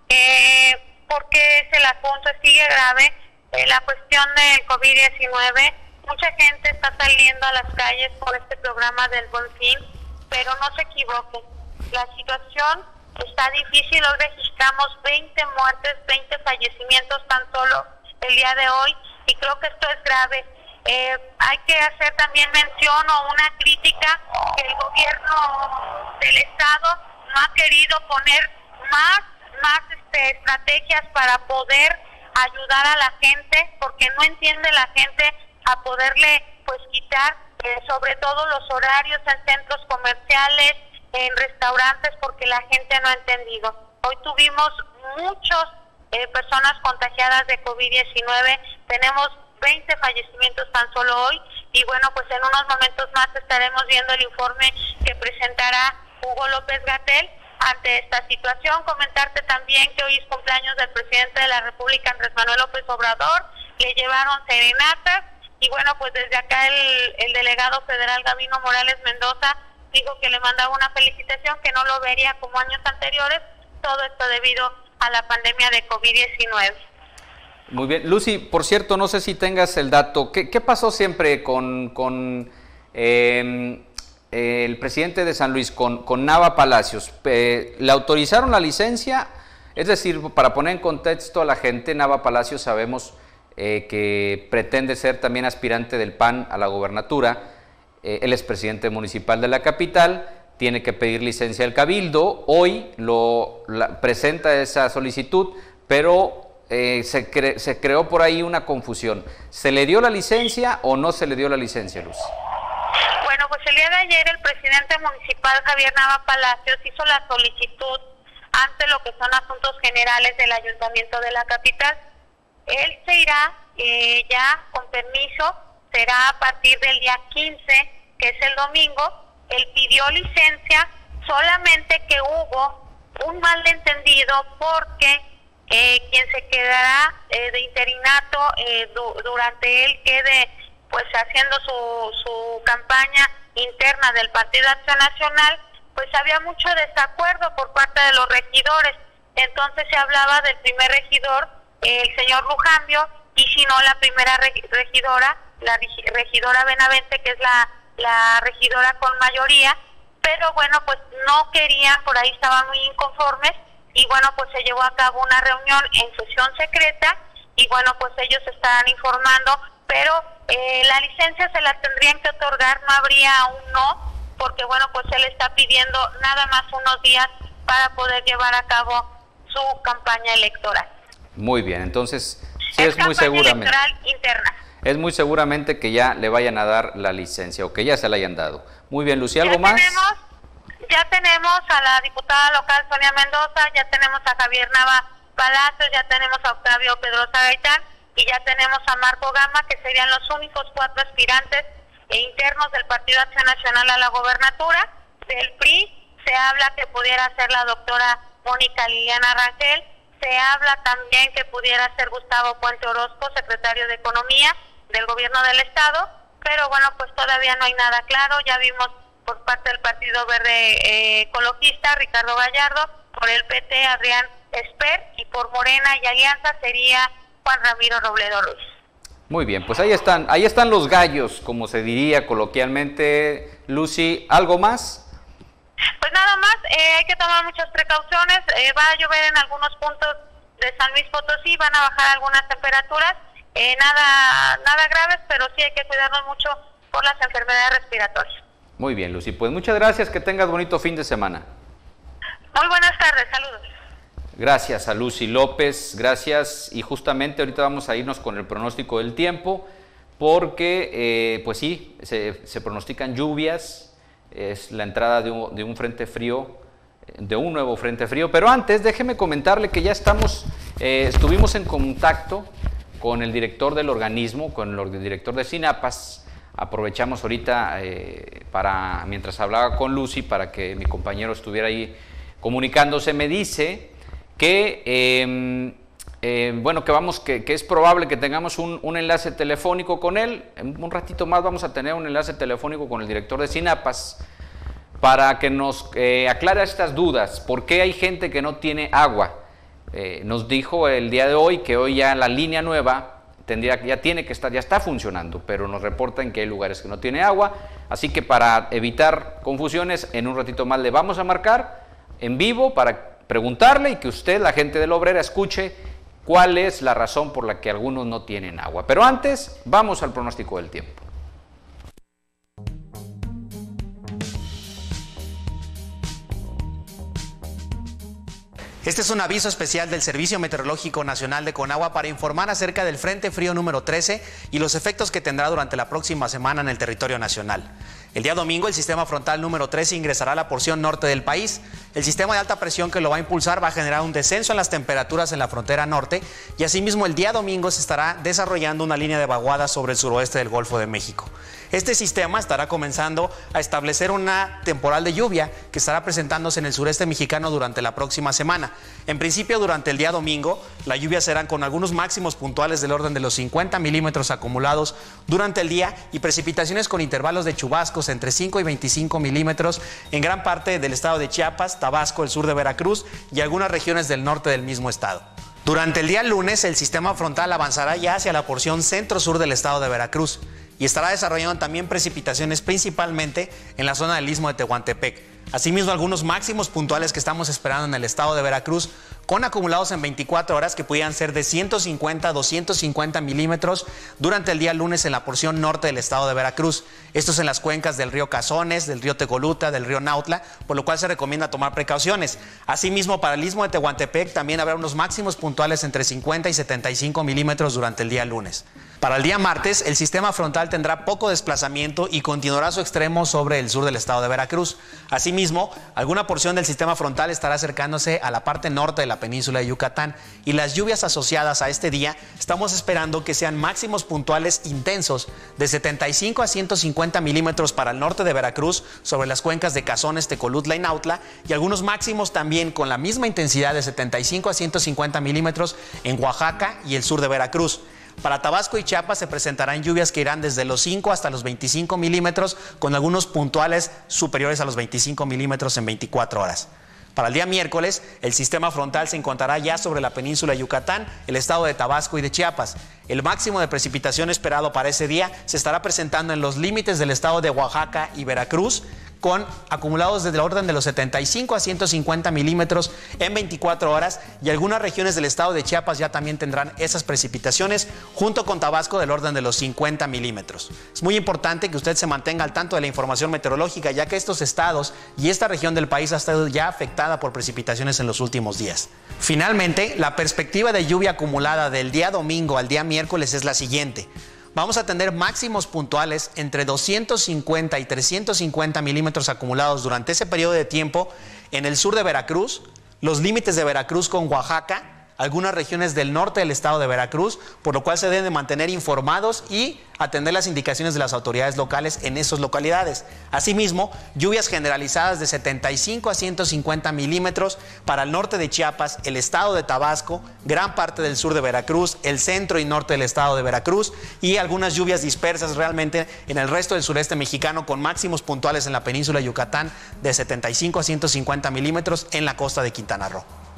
eh, porque es el asunto, sigue grave, eh, la cuestión del COVID diecinueve. Mucha gente está saliendo a las calles por este programa del Buen Fin, pero no se equivoquen. La situación está difícil. Hoy registramos veinte muertes, veinte fallecimientos tan solo el día de hoy, y creo que esto es grave. Eh, hay que hacer también mención o una crítica que el gobierno del estado no ha querido poner más, más este, estrategias para poder ayudar a la gente, porque no entiende la gente a poderle pues quitar eh, sobre todo los horarios en centros comerciales, en restaurantes, porque la gente no ha entendido. Hoy tuvimos muchas eh, personas contagiadas de COVID diecinueve, tenemos veinte fallecimientos tan solo hoy, y bueno, pues en unos momentos más estaremos viendo el informe que presentará Hugo López-Gatell ante esta situación. Comentarte también que hoy es cumpleaños del presidente de la República, Andrés Manuel López Obrador, le llevaron serenatas, y bueno, pues desde acá el, el delegado federal Gabino Morales Mendoza dijo que le mandaba una felicitación, que no lo vería como años anteriores, todo esto debido a la pandemia de COVID diecinueve. Muy bien. Lucy, por cierto, no sé si tengas el dato, ¿qué, qué pasó siempre con, con eh, el presidente de San Luis, con, con Nava Palacios? Eh, ¿Le autorizaron la licencia? Es decir, para poner en contexto a la gente, Nava Palacios sabemos eh, que pretende ser también aspirante del P A N a la gobernatura. Eh, él es presidente municipal de la capital, tiene que pedir licencia al Cabildo. Hoy lo la, presenta esa solicitud, pero eh, se, cre, se creó por ahí una confusión. ¿Se le dio la licencia o no se le dio la licencia, Luz? Bueno, pues el día de ayer el presidente municipal Javier Nava Palacios hizo la solicitud ante lo que son asuntos generales del ayuntamiento de la capital. Él se irá eh, ya con permiso, será a partir del día quince, que es el domingo. Él pidió licencia, solamente que hubo un malentendido porque eh, quien se quedará eh, de interinato eh, du durante él quede pues haciendo su, su campaña interna del Partido Acción Nacional, pues había mucho desacuerdo por parte de los regidores. Entonces se hablaba del primer regidor, eh, el señor Lujambio, y si no la primera regidora, la regidora Benavente, que es la, la regidora con mayoría, pero bueno, pues no querían, por ahí estaban muy inconformes, y bueno, pues se llevó a cabo una reunión en sesión secreta, y bueno, pues ellos estaban informando, pero eh, la licencia se la tendrían que otorgar, no habría un no, porque bueno, pues él está pidiendo nada más unos días para poder llevar a cabo su campaña electoral. Muy bien, entonces sí es, es muy seguramente electoral interna. Es muy seguramente que ya le vayan a dar la licencia o que ya se la hayan dado. Muy bien, Lucía, ¿algo ya más? Tenemos, ya tenemos a la diputada local Sonia Mendoza, ya tenemos a Javier Nava Palacios, ya tenemos a Octavio Pedrosa Gaitán y ya tenemos a Marco Gama, que serían los únicos cuatro aspirantes e internos del Partido Acción Nacional a la gobernatura. Del P R I se habla que pudiera ser la doctora Mónica Liliana Rangel, se habla también que pudiera ser Gustavo Puente Orozco, secretario de Economía del gobierno del estado, pero bueno, pues todavía no hay nada claro. Ya vimos por parte del Partido Verde eh, Ecologista, Ricardo Gallardo, por el P T, Adrián Esper, y por Morena y Alianza sería Juan Ramiro Robledo Ruiz. Muy bien, pues ahí están, ahí están los gallos, como se diría coloquialmente. Lucy, ¿algo más? Pues nada más, eh, hay que tomar muchas precauciones. Eh, va a llover en algunos puntos de San Luis Potosí, van a bajar algunas temperaturas, eh, nada, nada graves, pero sí hay que cuidarnos mucho por las enfermedades respiratorias. Muy bien, Lucy, pues muchas gracias, que tengas bonito fin de semana. Muy buenas tardes, saludos. Gracias a Lucy López, gracias, y justamente ahorita vamos a irnos con el pronóstico del tiempo, porque eh, pues sí, se, se pronostican lluvias, es la entrada de un, de un frente frío, de un nuevo frente frío, pero antes déjeme comentarle que ya estamos, eh, estuvimos en contacto con el director del organismo, con el director de SINAPAS. Aprovechamos ahorita eh, para, mientras hablaba con Lucy, para que mi compañero estuviera ahí comunicándose. Me dice que, eh, eh, bueno, que vamos, que, que es probable que tengamos un, un enlace telefónico con él. En un ratito más vamos a tener un enlace telefónico con el director de SINAPAS para que nos eh, aclare estas dudas. ¿Por qué hay gente que no tiene agua? Eh, nos dijo el día de hoy que hoy ya la línea nueva tendría, ya tiene que estar, ya está funcionando, pero nos reportan que hay lugares que no tiene agua. Así que para evitar confusiones, en un ratito más le vamos a marcar en vivo para preguntarle y que usted, la gente de la Obrera, escuche cuál es la razón por la que algunos no tienen agua. Pero antes, vamos al pronóstico del tiempo. Este es un aviso especial del Servicio Meteorológico Nacional de Conagua para informar acerca del Frente Frío número trece y los efectos que tendrá durante la próxima semana en el territorio nacional. El día domingo, el sistema frontal número trece ingresará a la porción norte del país. El sistema de alta presión que lo va a impulsar va a generar un descenso en las temperaturas en la frontera norte y asimismo el día domingo se estará desarrollando una línea de vaguada sobre el suroeste del Golfo de México. Este sistema estará comenzando a establecer una temporal de lluvia que estará presentándose en el sureste mexicano durante la próxima semana. En principio, durante el día domingo, la lluvia será con algunos máximos puntuales del orden de los cincuenta milímetros acumulados durante el día y precipitaciones con intervalos de chubascos entre cinco y veinticinco milímetros en gran parte del estado de Chiapas, Tabasco, el sur de Veracruz y algunas regiones del norte del mismo estado. Durante el día lunes, el sistema frontal avanzará ya hacia la porción centro-sur del estado de Veracruz y estará desarrollando también precipitaciones principalmente en la zona del Istmo de Tehuantepec. Asimismo, algunos máximos puntuales que estamos esperando en el estado de Veracruz, con acumulados en veinticuatro horas que pudieran ser de ciento cincuenta a doscientos cincuenta milímetros durante el día lunes en la porción norte del estado de Veracruz. Esto es en las cuencas del río Cazones, del río Tecoluta, del río Nautla, por lo cual se recomienda tomar precauciones. Asimismo, para el Istmo de Tehuantepec también habrá unos máximos puntuales entre cincuenta y setenta y cinco milímetros durante el día lunes. Para el día martes, el sistema frontal tendrá poco desplazamiento y continuará su extremo sobre el sur del estado de Veracruz. Asimismo, alguna porción del sistema frontal estará acercándose a la parte norte de la península de Yucatán y las lluvias asociadas a este día estamos esperando que sean máximos puntuales intensos de setenta y cinco a ciento cincuenta milímetros para el norte de Veracruz sobre las cuencas de Cazones, Tecolutla y Nautla y algunos máximos también con la misma intensidad de setenta y cinco a ciento cincuenta milímetros en Oaxaca y el sur de Veracruz. Para Tabasco y Chiapas se presentarán lluvias que irán desde los cinco hasta los veinticinco milímetros, con algunos puntuales superiores a los veinticinco milímetros en veinticuatro horas. Para el día miércoles, el sistema frontal se encontrará ya sobre la península de Yucatán, el estado de Tabasco y de Chiapas. El máximo de precipitación esperado para ese día se estará presentando en los límites del estado de Oaxaca y Veracruz, con acumulados desde el orden de los setenta y cinco a ciento cincuenta milímetros en veinticuatro horas y algunas regiones del estado de Chiapas ya también tendrán esas precipitaciones junto con Tabasco del orden de los cincuenta milímetros. Es muy importante que usted se mantenga al tanto de la información meteorológica ya que estos estados y esta región del país ha estado ya afectada por precipitaciones en los últimos días. Finalmente, la perspectiva de lluvia acumulada del día domingo al día miércoles es la siguiente. Vamos a tener máximos puntuales entre doscientos cincuenta y trescientos cincuenta milímetros acumulados durante ese periodo de tiempo en el sur de Veracruz, los límites de Veracruz con Oaxaca, algunas regiones del norte del estado de Veracruz, por lo cual se deben de mantener informados y atender las indicaciones de las autoridades locales en esas localidades. Asimismo, lluvias generalizadas de setenta y cinco a ciento cincuenta milímetros para el norte de Chiapas, el estado de Tabasco, gran parte del sur de Veracruz, el centro y norte del estado de Veracruz y algunas lluvias dispersas realmente en el resto del sureste mexicano con máximos puntuales en la península de Yucatán de setenta y cinco a ciento cincuenta milímetros en la costa de Quintana Roo.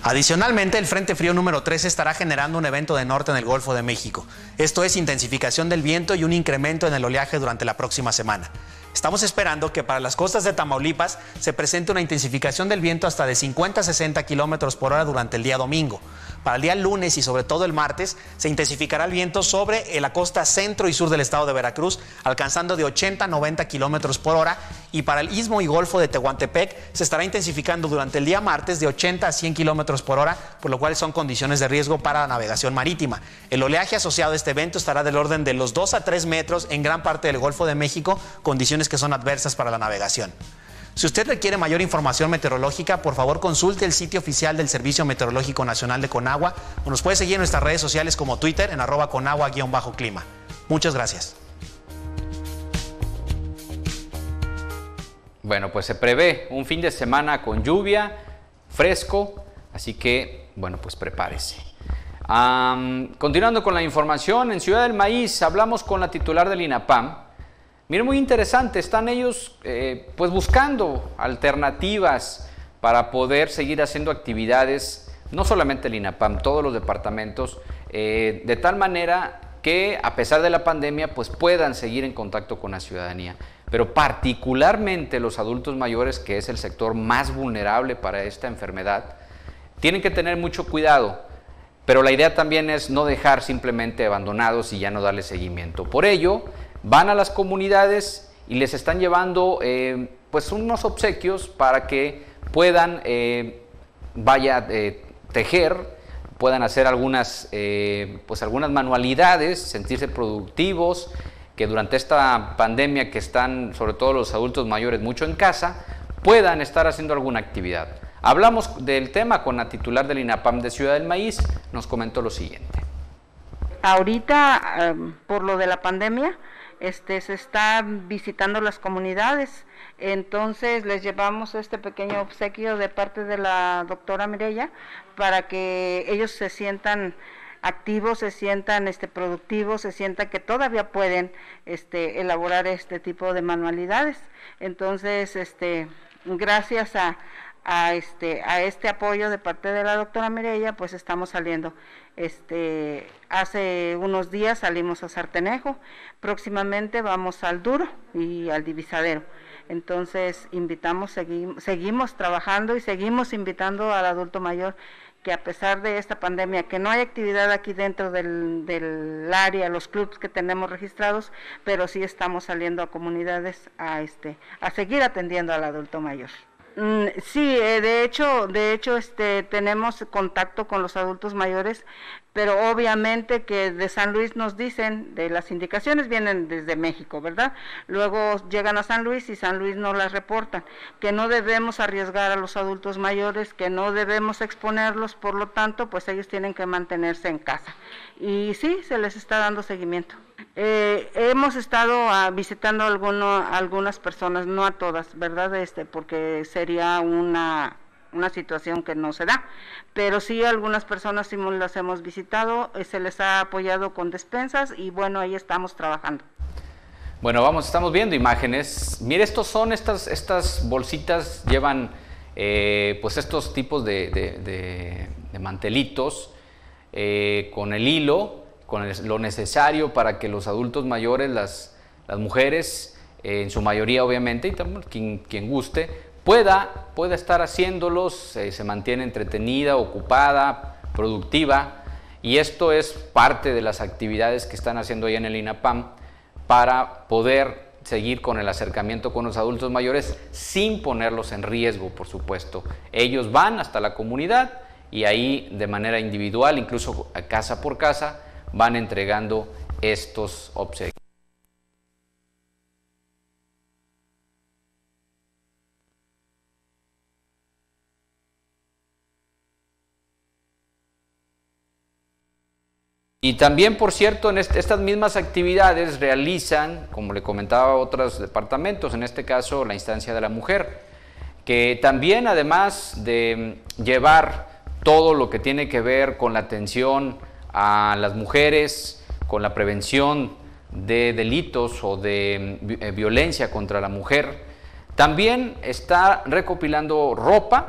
Adicionalmente, el Frente Frío número trece estará generando un evento de norte en el Golfo de México. Esto es intensificación del viento y un incremento en el oleaje durante la próxima semana. Estamos esperando que para las costas de Tamaulipas se presente una intensificación del viento hasta de cincuenta a sesenta kilómetros por hora durante el día domingo. Para el día lunes y sobre todo el martes se intensificará el viento sobre la costa centro y sur del estado de Veracruz, alcanzando de ochenta a noventa kilómetros por hora, y para el istmo y golfo de Tehuantepec se estará intensificando durante el día martes de ochenta a cien kilómetros por hora, por lo cual son condiciones de riesgo para la navegación marítima. El oleaje asociado a este evento estará del orden de los dos a tres metros en gran parte del Golfo de México, condiciones que son adversas para la navegación. Si usted requiere mayor información meteorológica, por favor consulte el sitio oficial del Servicio Meteorológico Nacional de Conagua, o nos puede seguir en nuestras redes sociales como Twitter en arroba conagua-clima. Muchas gracias. Bueno, pues se prevé un fin de semana con lluvia, fresco, así que, bueno, pues prepárese. Um, continuando con la información, en Ciudad del Maíz hablamos con la titular del INAPAM. Miren, muy interesante, están ellos eh, pues buscando alternativas para poder seguir haciendo actividades, no solamente el INAPAM, todos los departamentos, eh, de tal manera que a pesar de la pandemia pues puedan seguir en contacto con la ciudadanía, pero particularmente los adultos mayores, que es el sector más vulnerable para esta enfermedad, tienen que tener mucho cuidado, pero la idea también es no dejar simplemente abandonados y ya no darle seguimiento. Por ello, van a las comunidades y les están llevando eh, pues unos obsequios para que puedan eh, vaya eh, tejer, puedan hacer algunas, eh, pues algunas manualidades, sentirse productivos, que durante esta pandemia que están sobre todo los adultos mayores mucho en casa, puedan estar haciendo alguna actividad. Hablamos del tema con la titular del INAPAM de Ciudad del Maíz, nos comentó lo siguiente. Ahorita, um, por lo de la pandemia, Este, se está visitando las comunidades, entonces les llevamos este pequeño obsequio de parte de la doctora Mireya para que ellos se sientan activos, se sientan este, productivos, se sientan que todavía pueden este, elaborar este tipo de manualidades. Entonces, este, gracias a, a, este, a este apoyo de parte de la doctora Mireya, pues estamos saliendo. Este, hace unos días salimos a Sartenejo, próximamente vamos al Duro y al Divisadero. Entonces invitamos, seguimos, seguimos trabajando y seguimos invitando al adulto mayor que a pesar de esta pandemia, que no hay actividad aquí dentro del, del área, los clubs que tenemos registrados, pero sí estamos saliendo a comunidades a, este, a seguir atendiendo al adulto mayor. Sí, de hecho, de hecho, este, tenemos contacto con los adultos mayores, pero obviamente que de San Luis nos dicen, de las indicaciones vienen desde México, ¿verdad? Luego llegan a San Luis y San Luis no las reportan, que no debemos arriesgar a los adultos mayores, que no debemos exponerlos, por lo tanto, pues ellos tienen que mantenerse en casa. Y sí, se les está dando seguimiento. Eh, hemos estado uh, visitando a alguno, algunas personas, no a todas, ¿verdad? Este, porque sería una, una situación que no se da, pero sí algunas personas sí las hemos visitado, eh, se les ha apoyado con despensas y bueno, ahí estamos trabajando. Bueno, vamos, estamos viendo imágenes. Mire, estos son, estas, estas bolsitas llevan eh, pues estos tipos de, de, de, de mantelitos eh, con el hilo, con el, lo necesario para que los adultos mayores, las, las mujeres, eh, en su mayoría obviamente, y también quien, quien guste, pueda, pueda estar haciéndolos, eh, se mantiene entretenida, ocupada, productiva, y esto es parte de las actividades que están haciendo ahí en el INAPAM para poder seguir con el acercamiento con los adultos mayores sin ponerlos en riesgo, por supuesto. Ellos van hasta la comunidad y ahí de manera individual, incluso casa por casa, van entregando estos obsequios. Y también, por cierto, en este, estas mismas actividades realizan, como le comentaba, otros departamentos, en este caso la instancia de la mujer, que también, además de llevar todo lo que tiene que ver con la atención a las mujeres, con la prevención de delitos o de eh, violencia contra la mujer, también está recopilando ropa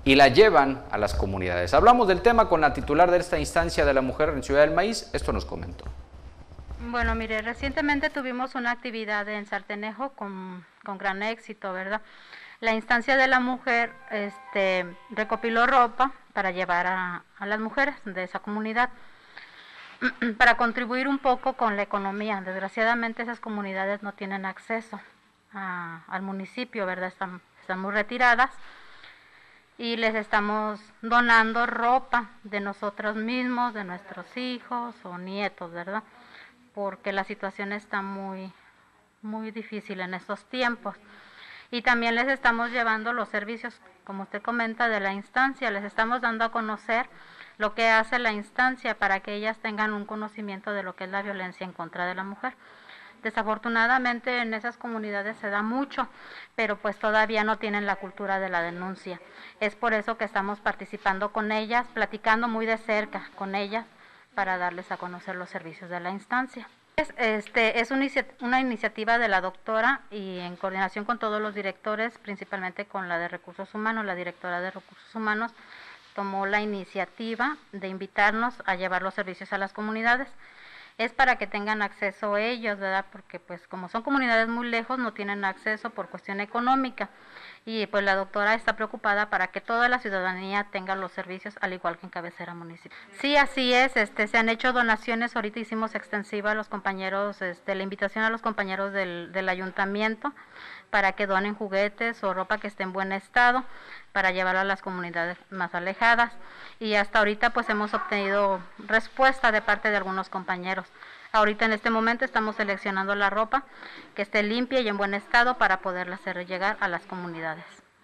y la llevan a las comunidades. Hablamos del tema con la titular de esta instancia de la mujer en Ciudad del Maíz, esto nos comentó. Bueno, mire, recientemente tuvimos una actividad en Sartenejo con, con gran éxito, ¿verdad? La instancia de la mujer este, recopiló ropa para llevar a, a las mujeres de esa comunidad, para contribuir un poco con la economía. Desgraciadamente esas comunidades no tienen acceso a, al municipio, ¿verdad? Están, están muy retiradas y les estamos donando ropa de nosotros mismos, de nuestros hijos o nietos, ¿verdad? Porque la situación está muy, muy difícil en estos tiempos. Y también les estamos llevando los servicios, como usted comenta, de la instancia, les estamos dando a conocer lo que hace la instancia para que ellas tengan un conocimiento de lo que es la violencia en contra de la mujer. Desafortunadamente en esas comunidades se da mucho, pero pues todavía no tienen la cultura de la denuncia. Es por eso que estamos participando con ellas, platicando muy de cerca con ellas, para darles a conocer los servicios de la instancia. Es, este, es una, una iniciativa de la doctora y en coordinación con todos los directores, principalmente con la de Recursos Humanos. La directora de Recursos Humanos tomó la iniciativa de invitarnos a llevar los servicios a las comunidades. Es para que tengan acceso ellos, ¿verdad? Porque pues como son comunidades muy lejos, no tienen acceso por cuestión económica. Y pues la doctora está preocupada para que toda la ciudadanía tenga los servicios, al igual que en cabecera municipal. Sí, así es, este, se han hecho donaciones, ahorita hicimos extensiva a los compañeros, este, la invitación a los compañeros del, del ayuntamiento para que donen juguetes o ropa que esté en buen estado, para llevarlo a las comunidades más alejadas. Y hasta ahorita pues hemos obtenido respuesta de parte de algunos compañeros. Ahorita en este momento estamos seleccionando la ropa que esté limpia y en buen estado para poderla hacer llegar a las comunidades.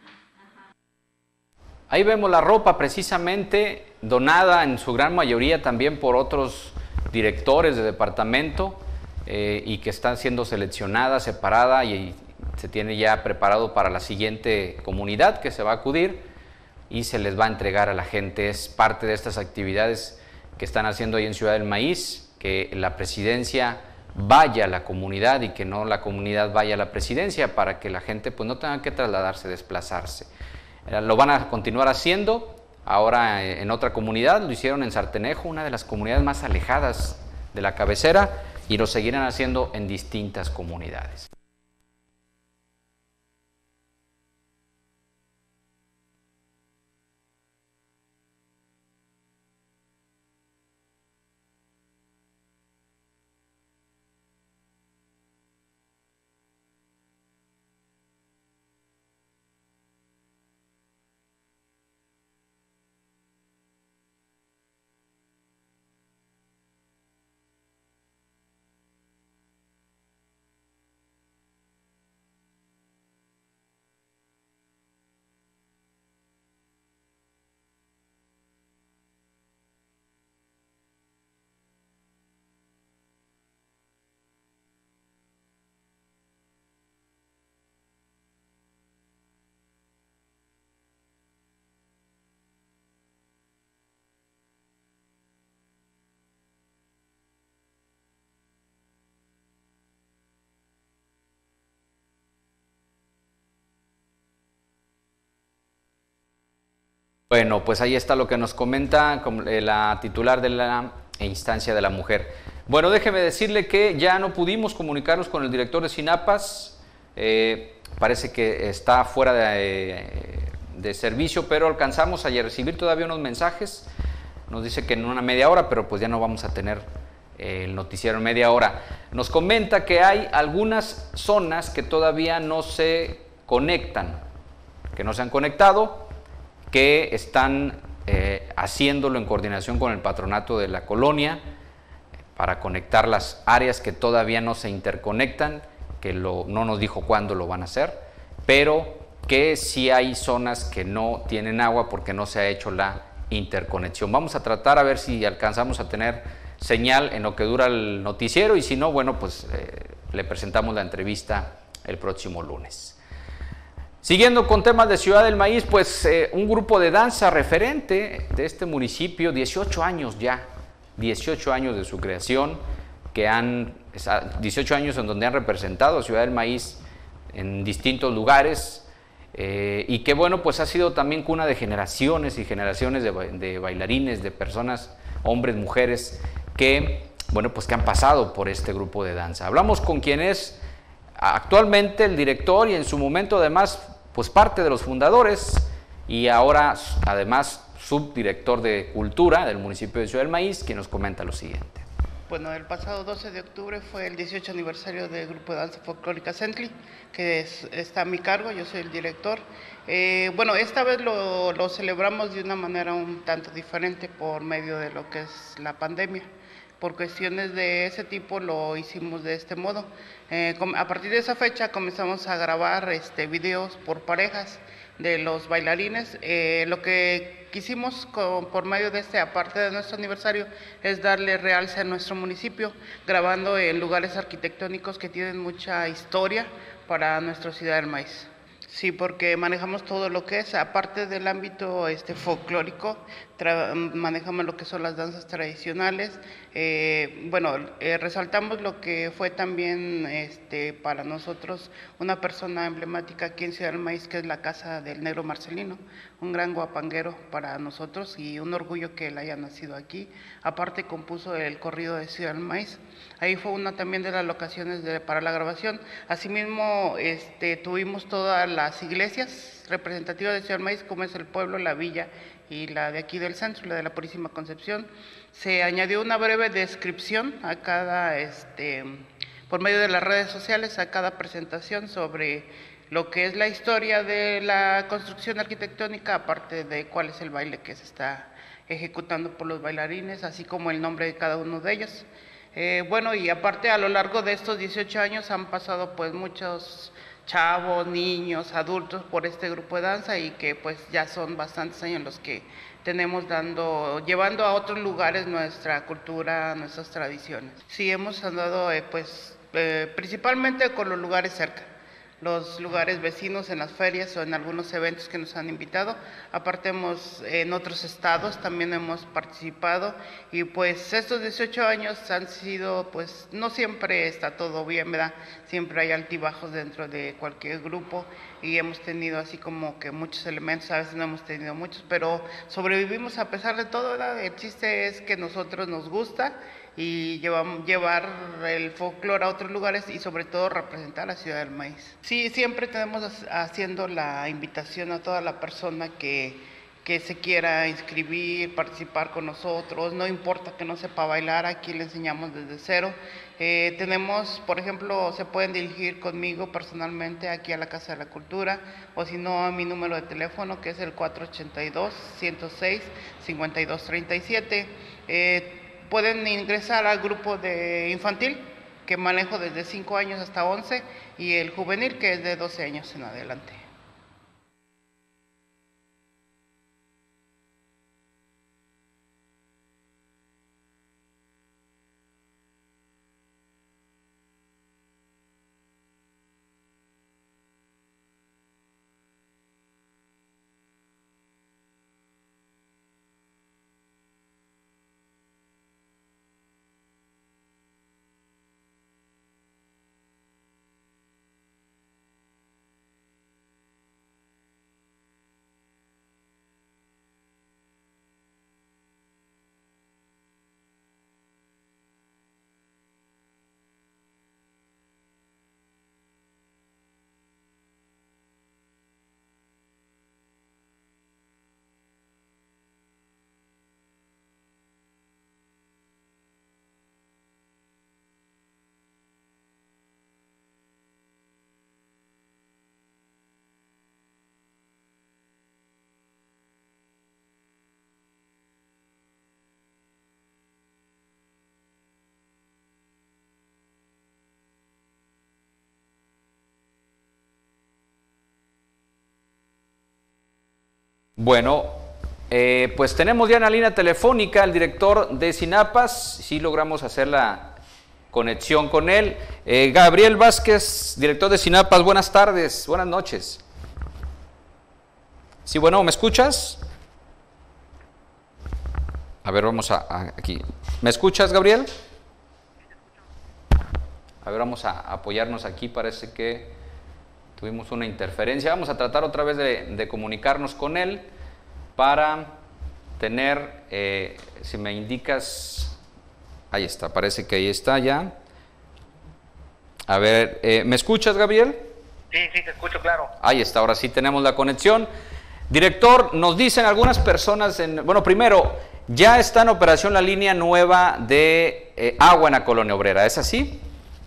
Ahí vemos la ropa precisamente donada en su gran mayoría también por otros directores de departamento eh, y que están siendo seleccionada, separada y se tiene ya preparado para la siguiente comunidad que se va a acudir y se les va a entregar a la gente. Es parte de estas actividades que están haciendo ahí en Ciudad del Maíz, que la presidencia vaya a la comunidad y que no la comunidad vaya a la presidencia, para que la gente pues no tenga que trasladarse, desplazarse. Lo van a continuar haciendo ahora en otra comunidad, lo hicieron en Sartenejo, una de las comunidades más alejadas de la cabecera, y lo seguirán haciendo en distintas comunidades. Bueno, pues ahí está lo que nos comenta la titular de la instancia de la mujer. Bueno, déjeme decirle que ya no pudimos comunicarnos con el director de SINAPAS, eh, parece que está fuera de, de servicio, pero alcanzamos a recibir todavía unos mensajes, nos dice que en una media hora, pero pues ya no vamos a tener eh, el noticiero en media hora. Nos comenta que hay algunas zonas que todavía no se conectan, que no se han conectado, que están eh, haciéndolo en coordinación con el patronato de la colonia para conectar las áreas que todavía no se interconectan, que lo, no nos dijo cuándo lo van a hacer, pero que sí hay zonas que no tienen agua porque no se ha hecho la interconexión. Vamos a tratar a ver si alcanzamos a tener señal en lo que dura el noticiero y si no, bueno, pues eh, le presentamos la entrevista el próximo lunes. Siguiendo con temas de Ciudad del Maíz, pues eh, un grupo de danza referente de este municipio, dieciocho años ya, dieciocho años de su creación, que han, dieciocho años en donde han representado a Ciudad del Maíz en distintos lugares eh, y que bueno, pues ha sido también cuna de generaciones y generaciones de, de bailarines, de personas, hombres, mujeres, que bueno, pues que han pasado por este grupo de danza. Hablamos con quien es actualmente el director y en su momento además pues parte de los fundadores y ahora además subdirector de Cultura del municipio de Ciudad del Maíz, quien nos comenta lo siguiente. Bueno, el pasado doce de octubre fue el dieciocho aniversario del Grupo de Danza Folclórica Centli, que es, está a mi cargo, yo soy el director. Eh, bueno, esta vez lo, lo celebramos de una manera un tanto diferente por medio de lo que es la pandemia. Por cuestiones de ese tipo lo hicimos de este modo. Eh, a partir de esa fecha comenzamos a grabar este, videos por parejas de los bailarines. Eh, lo que quisimos con, por medio de este, aparte de nuestro aniversario, es darle realce a nuestro municipio, grabando en lugares arquitectónicos que tienen mucha historia para nuestra Ciudad del Maíz. Sí, porque manejamos todo lo que es, aparte del ámbito este, folclórico, manejamos lo que son las danzas tradicionales. Eh, bueno, eh, resaltamos lo que fue también este, para nosotros una persona emblemática aquí en Ciudad del Maíz, que es la Casa del Negro Marcelino, un gran guapanguero para nosotros y un orgullo que él haya nacido aquí. Aparte compuso el corrido de Ciudad del Maíz. Ahí fue una también de las locaciones de, para la grabación. Asimismo, este, tuvimos todas las iglesias representativas de Ciudad del Maíz, como es el pueblo, la villa y la de aquí del centro, la de la Purísima Concepción. Se añadió una breve descripción a cada, este, por medio de las redes sociales, a cada presentación sobre lo que es la historia de la construcción arquitectónica, aparte de cuál es el baile que se está ejecutando por los bailarines, así como el nombre de cada uno de ellos. Eh, bueno, y aparte a lo largo de estos dieciocho años han pasado pues muchos chavos, niños, adultos por este grupo de danza y que pues ya son bastantes años los que tenemos dando, llevando a otros lugares nuestra cultura, nuestras tradiciones. Sí, hemos andado eh, pues eh, principalmente con los lugares cerca, los lugares vecinos en las ferias o en algunos eventos que nos han invitado. Aparte hemos, en otros estados también hemos participado y pues estos dieciocho años han sido, pues no siempre está todo bien, ¿verdad? Siempre hay altibajos dentro de cualquier grupo y hemos tenido así como que muchos elementos, a veces no hemos tenido muchos, pero sobrevivimos a pesar de todo, ¿verdad? El chiste es que a nosotros nos gusta y llevamos, llevar el folclore a otros lugares y sobre todo representar a la Ciudad del Maíz. Sí, siempre tenemos haciendo la invitación a toda la persona que, que se quiera inscribir, participar con nosotros, no importa que no sepa bailar, aquí le enseñamos desde cero. Eh, tenemos, por ejemplo, se pueden dirigir conmigo personalmente aquí a la Casa de la Cultura o si no a mi número de teléfono que es el cuatro ochenta y dos, ciento seis, cincuenta y dos treinta y siete. Eh, Pueden ingresar al grupo de infantil, que manejo desde cinco años hasta once, y el juvenil, que es de doce años en adelante. Bueno, eh, pues tenemos ya en la línea telefónica al director de SINAPAS, sí logramos hacer la conexión con él. Eh, Gabriel Vázquez, director de SINAPAS, buenas tardes, buenas noches. Sí, bueno, ¿me escuchas? A ver, vamos a, a aquí. ¿Me escuchas, Gabriel? A ver, vamos a apoyarnos aquí, parece que tuvimos una interferencia. Vamos a tratar otra vez de, de comunicarnos con él para tener, eh, si me indicas, ahí está, parece que ahí está ya. A ver, eh, ¿me escuchas, Gabriel? Sí, sí, te escucho, claro. Ahí está, ahora sí tenemos la conexión. Director, nos dicen algunas personas, en, bueno, primero, ya está en operación la línea nueva de eh, agua en la Colonia Obrera, ¿es así?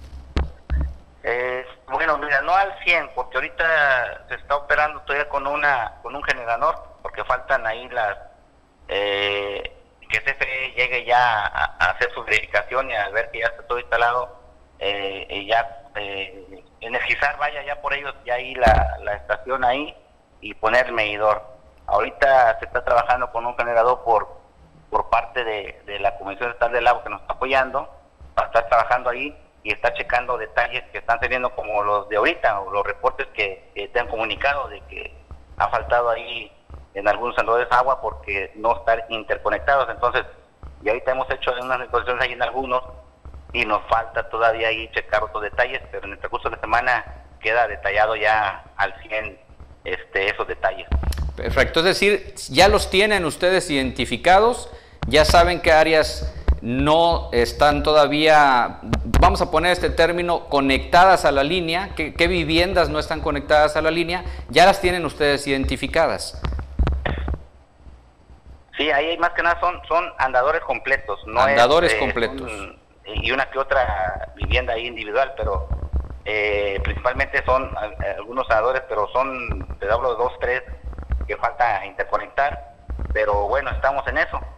Eh, bueno, mira, no al cien, porque ahorita se está operando todavía con una con un generador, porque faltan ahí las, eh, que C F E llegue ya a, a hacer su verificación y al ver que ya está todo instalado, eh, y ya eh, energizar, vaya ya por ellos, ya ahí la, la estación ahí, y poner el medidor. Ahorita se está trabajando con un generador por por parte de, de la Comisión Estatal del Agua que nos está apoyando, para estar trabajando ahí y estar checando detalles que están teniendo como los de ahorita, o los reportes que, que te han comunicado de que ha faltado ahí en algunos andadores agua porque no están interconectados. Entonces, y ahorita hemos hecho unas negociaciones ahí en algunos y nos falta todavía ahí checar otros detalles, pero en el transcurso de la semana queda detallado ya al cien este, esos detalles. Perfecto, es decir, ya los tienen ustedes identificados, ya saben qué áreas no están todavía, vamos a poner este término, conectadas a la línea, qué, qué viviendas no están conectadas a la línea, ya las tienen ustedes identificadas. Sí, ahí más que nada son, son andadores completos. No andadores es, eh, completos. Un, y una que otra vivienda ahí individual, pero eh, principalmente son eh, algunos andadores, pero son, te hablo de dos, tres, que falta interconectar, pero bueno, estamos en eso.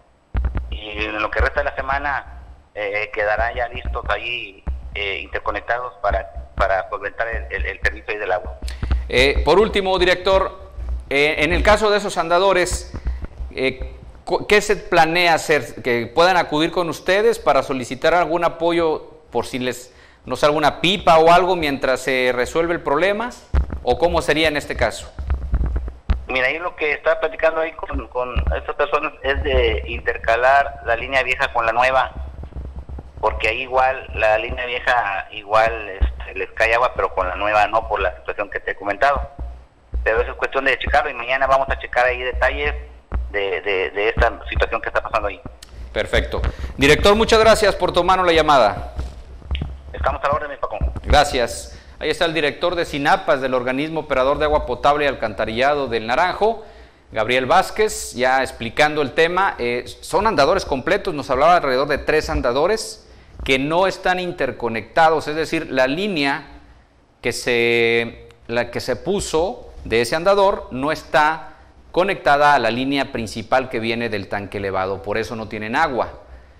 Y en lo que resta de la semana eh, quedarán ya listos ahí eh, interconectados para, para solventar el, el, el servicio ahí del agua. Eh, por último, director, eh, en el caso de esos andadores, eh, ¿qué se planea hacer? ¿Que puedan acudir con ustedes para solicitar algún apoyo por si les, no sé, alguna pipa o algo mientras se resuelve el problema? ¿O cómo sería en este caso? Mira, ahí lo que estaba platicando ahí con, con estas personas es de intercalar la línea vieja con la nueva, porque ahí igual, la línea vieja igual este, les cae agua, pero con la nueva no, por la situación que te he comentado. Pero eso es cuestión de checarlo y mañana vamos a checar ahí detalles de, de, de esta situación que está pasando ahí. Perfecto. Director, muchas gracias por tomarnos la llamada. Estamos a la orden, mi Paco. Gracias. Ahí está el director de SINAPAS, del Organismo Operador de Agua Potable y Alcantarillado del Naranjo, Gabriel Vázquez, ya explicando el tema. Eh, son andadores completos, nos hablaba alrededor de tres andadores que no están interconectados, es decir, la línea que se, la que se puso de ese andador no está conectada a la línea principal que viene del tanque elevado, por eso no tienen agua.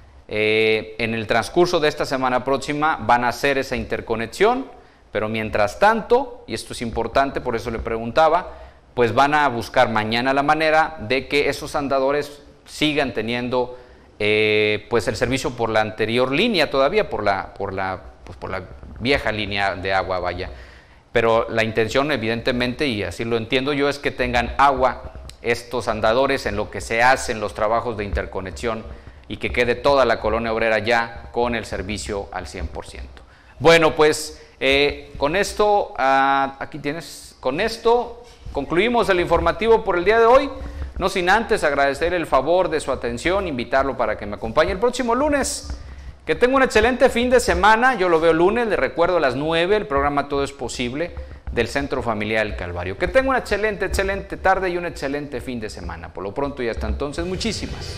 Eh, en el transcurso de esta semana próxima van a hacer esa interconexión, pero mientras tanto, y esto es importante, por eso le preguntaba, pues van a buscar mañana la manera de que esos andadores sigan teniendo eh, pues el servicio por la anterior línea todavía, por la, por la, pues por la vieja línea de agua, vaya. Pero la intención, evidentemente, y así lo entiendo yo, es que tengan agua estos andadores en lo que se hacen los trabajos de interconexión y que quede toda la Colonia Obrera ya con el servicio al cien por ciento. Bueno, pues eh, con esto, ah, aquí tienes, con esto concluimos el informativo por el día de hoy, no sin antes agradecer el favor de su atención, invitarlo para que me acompañe el próximo lunes. Que tenga un excelente fin de semana, yo lo veo lunes, le recuerdo a las nueve, el programa Todo es Posible del Centro Familiar El Calvario. Que tenga una excelente, excelente tarde y un excelente fin de semana. Por lo pronto y hasta entonces, muchísimas,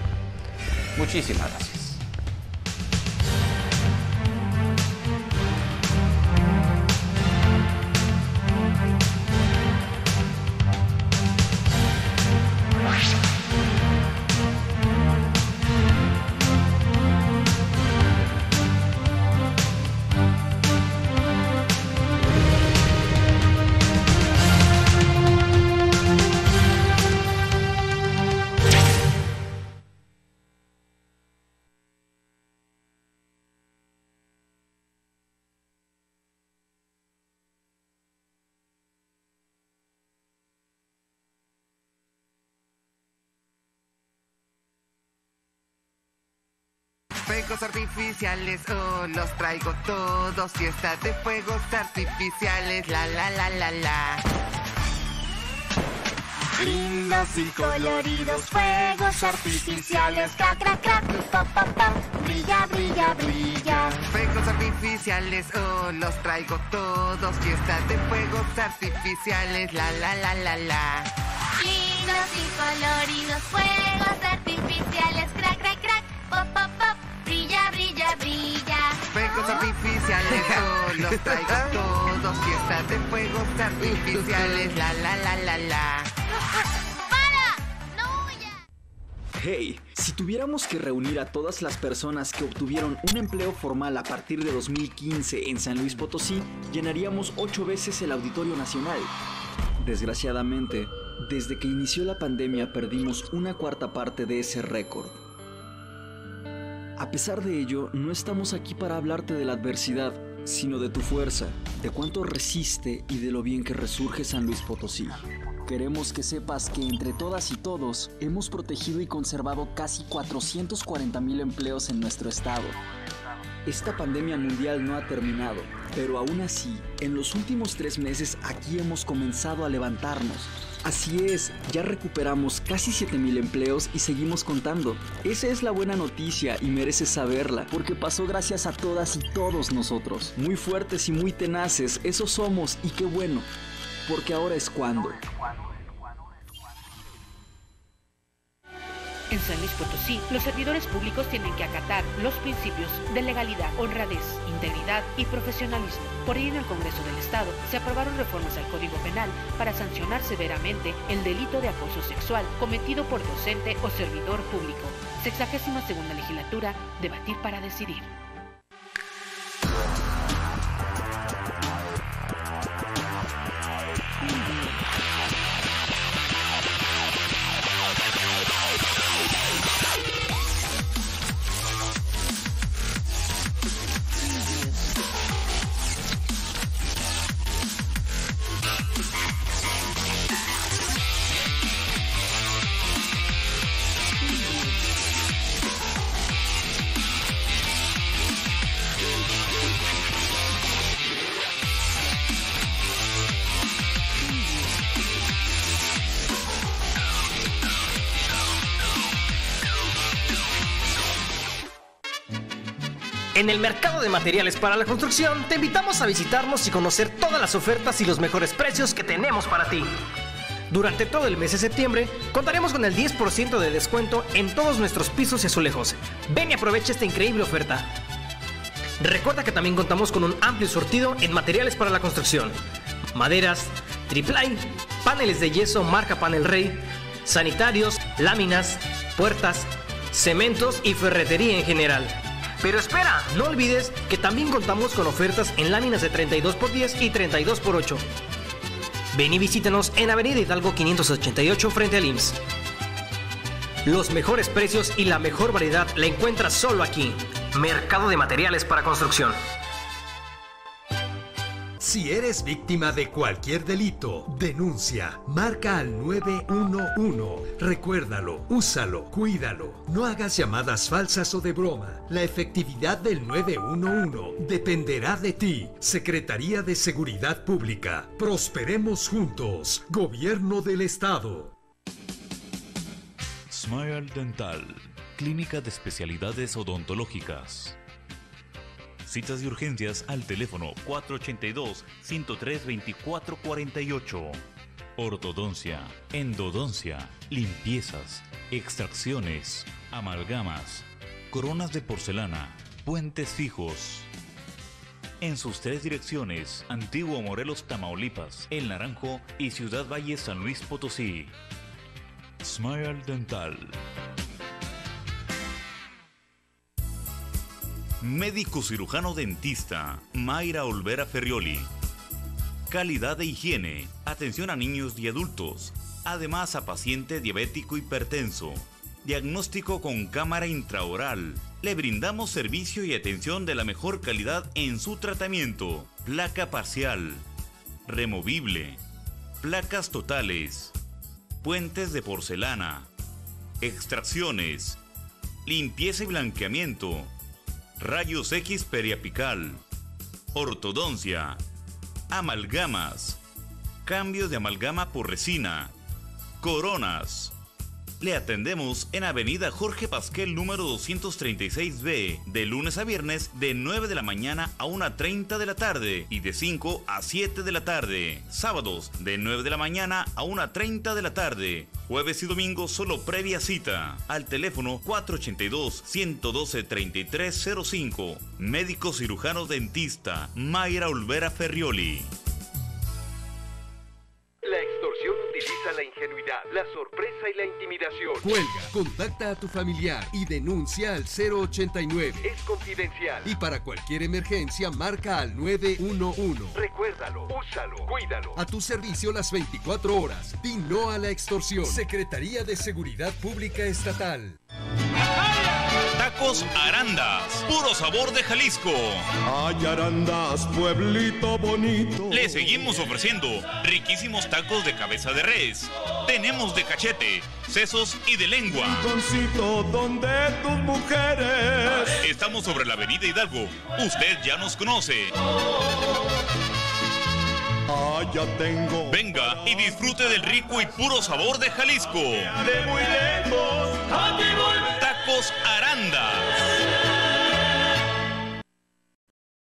muchísimas gracias. Fuegos artificiales, oh, los traigo todos. Fiesta de fuegos artificiales, la la la la la. Lindos y coloridos fuegos artificiales, crack, crack, crack, pop, pop, pop, brilla, brilla, brilla. Fuegos artificiales, oh, los traigo todos. Fiesta de fuegos artificiales, la la la la la. Lindos y coloridos fuegos artificiales, crack, crack, crack, pop, pop, pop, brilla, brilla, brilla. Fuegos artificiales, oh, los traigo todos. Fiesta de fuegos artificiales, la la la la la. Hey, si tuviéramos que reunir a todas las personas que obtuvieron un empleo formal a partir de dos mil quince en San Luis Potosí, llenaríamos ocho veces el Auditorio Nacional. Desgraciadamente, desde que inició la pandemia perdimos una cuarta parte de ese récord. A pesar de ello, no estamos aquí para hablarte de la adversidad, sino de tu fuerza, de cuánto resiste y de lo bien que resurge San Luis Potosí. Queremos que sepas que entre todas y todos hemos protegido y conservado casi cuatrocientos cuarenta mil empleos en nuestro estado. Esta pandemia mundial no ha terminado, pero aún así, en los últimos tres meses aquí hemos comenzado a levantarnos. Así es, ya recuperamos casi siete mil empleos y seguimos contando. Esa es la buena noticia y mereces saberla, porque pasó gracias a todas y todos nosotros. Muy fuertes y muy tenaces, eso somos y qué bueno, porque ahora es cuando. En San Luis Potosí, los servidores públicos tienen que acatar los principios de legalidad, honradez, integridad y profesionalismo. Por ello, en el Congreso del Estado se aprobaron reformas al Código Penal para sancionar severamente el delito de acoso sexual cometido por docente o servidor público. Sexagésima segunda legislatura, debatir para decidir. En el mercado de materiales para la construcción, te invitamos a visitarnos y conocer todas las ofertas y los mejores precios que tenemos para ti. Durante todo el mes de septiembre, contaremos con el diez por ciento de descuento en todos nuestros pisos y azulejos. Ven y aprovecha esta increíble oferta. Recuerda que también contamos con un amplio surtido en materiales para la construcción: maderas, triplay, paneles de yeso marca Panel Rey, sanitarios, láminas, puertas, cementos y ferretería en general. Pero espera, no olvides que también contamos con ofertas en láminas de treinta y dos por diez y treinta y dos por ocho. Ven y visítanos en Avenida Hidalgo quinientos ochenta y ocho frente al I M S S. Los mejores precios y la mejor variedad la encuentras solo aquí. Mercado de materiales para construcción. Si eres víctima de cualquier delito, denuncia, marca al nueve uno uno. Recuérdalo, úsalo, cuídalo. No hagas llamadas falsas o de broma. La efectividad del nueve uno uno dependerá de ti. Secretaría de Seguridad Pública. Prosperemos juntos. Gobierno del Estado. Smile Dental, clínica de especialidades odontológicas. Citas de urgencias al teléfono cuatro ochenta y dos, ciento tres, veinticuatro cuarenta y ocho. Ortodoncia, endodoncia, limpiezas, extracciones, amalgamas, coronas de porcelana, puentes fijos. En sus tres direcciones, Antiguo Morelos, Tamaulipas, El Naranjo y Ciudad Valle, San Luis Potosí. Smile Dental. Médico cirujano dentista Mayra Olvera Ferrioli. Calidad de higiene, atención a niños y adultos, además a paciente diabético hipertenso. Diagnóstico con cámara intraoral. Le brindamos servicio y atención de la mejor calidad en su tratamiento. Placa parcial, removible, placas totales, puentes de porcelana, extracciones, limpieza y blanqueamiento, rayos X periapical, ortodoncia, amalgamas, cambios de amalgama por resina, coronas. Le atendemos en Avenida Jorge Pasquel número doscientos treinta y seis B, de lunes a viernes de nueve de la mañana a una treinta de la tarde y de cinco a siete de la tarde. Sábados de nueve de la mañana a una treinta de la tarde. Jueves y domingos solo previa cita. Al teléfono cuatro ocho dos, uno uno dos, tres tres cero cinco. Médico cirujano dentista Mayra Olvera Ferrioli. La extorsión utiliza la ingenuidad, la sorpresa y la intimidación. Cuelga, contacta a tu familiar y denuncia al cero ochenta y nueve. Es confidencial. Y para cualquier emergencia marca al nueve uno uno. Recuérdalo, úsalo, cuídalo. A tu servicio las veinticuatro horas. Di no a la extorsión. Secretaría de Seguridad Pública Estatal. Tacos Arandas, puro sabor de Jalisco. Ay, Arandas, pueblito bonito. Le seguimos ofreciendo riquísimos tacos de cabeza de res. Tenemos de cachete, sesos y de lengua. Rinconcito donde tus mujeres. Estamos sobre la avenida Hidalgo. Usted ya nos conoce. Ah, ya tengo. Venga y disfrute del rico y puro sabor de Jalisco. De muy lejos, aquí voy. Tacos Aranda.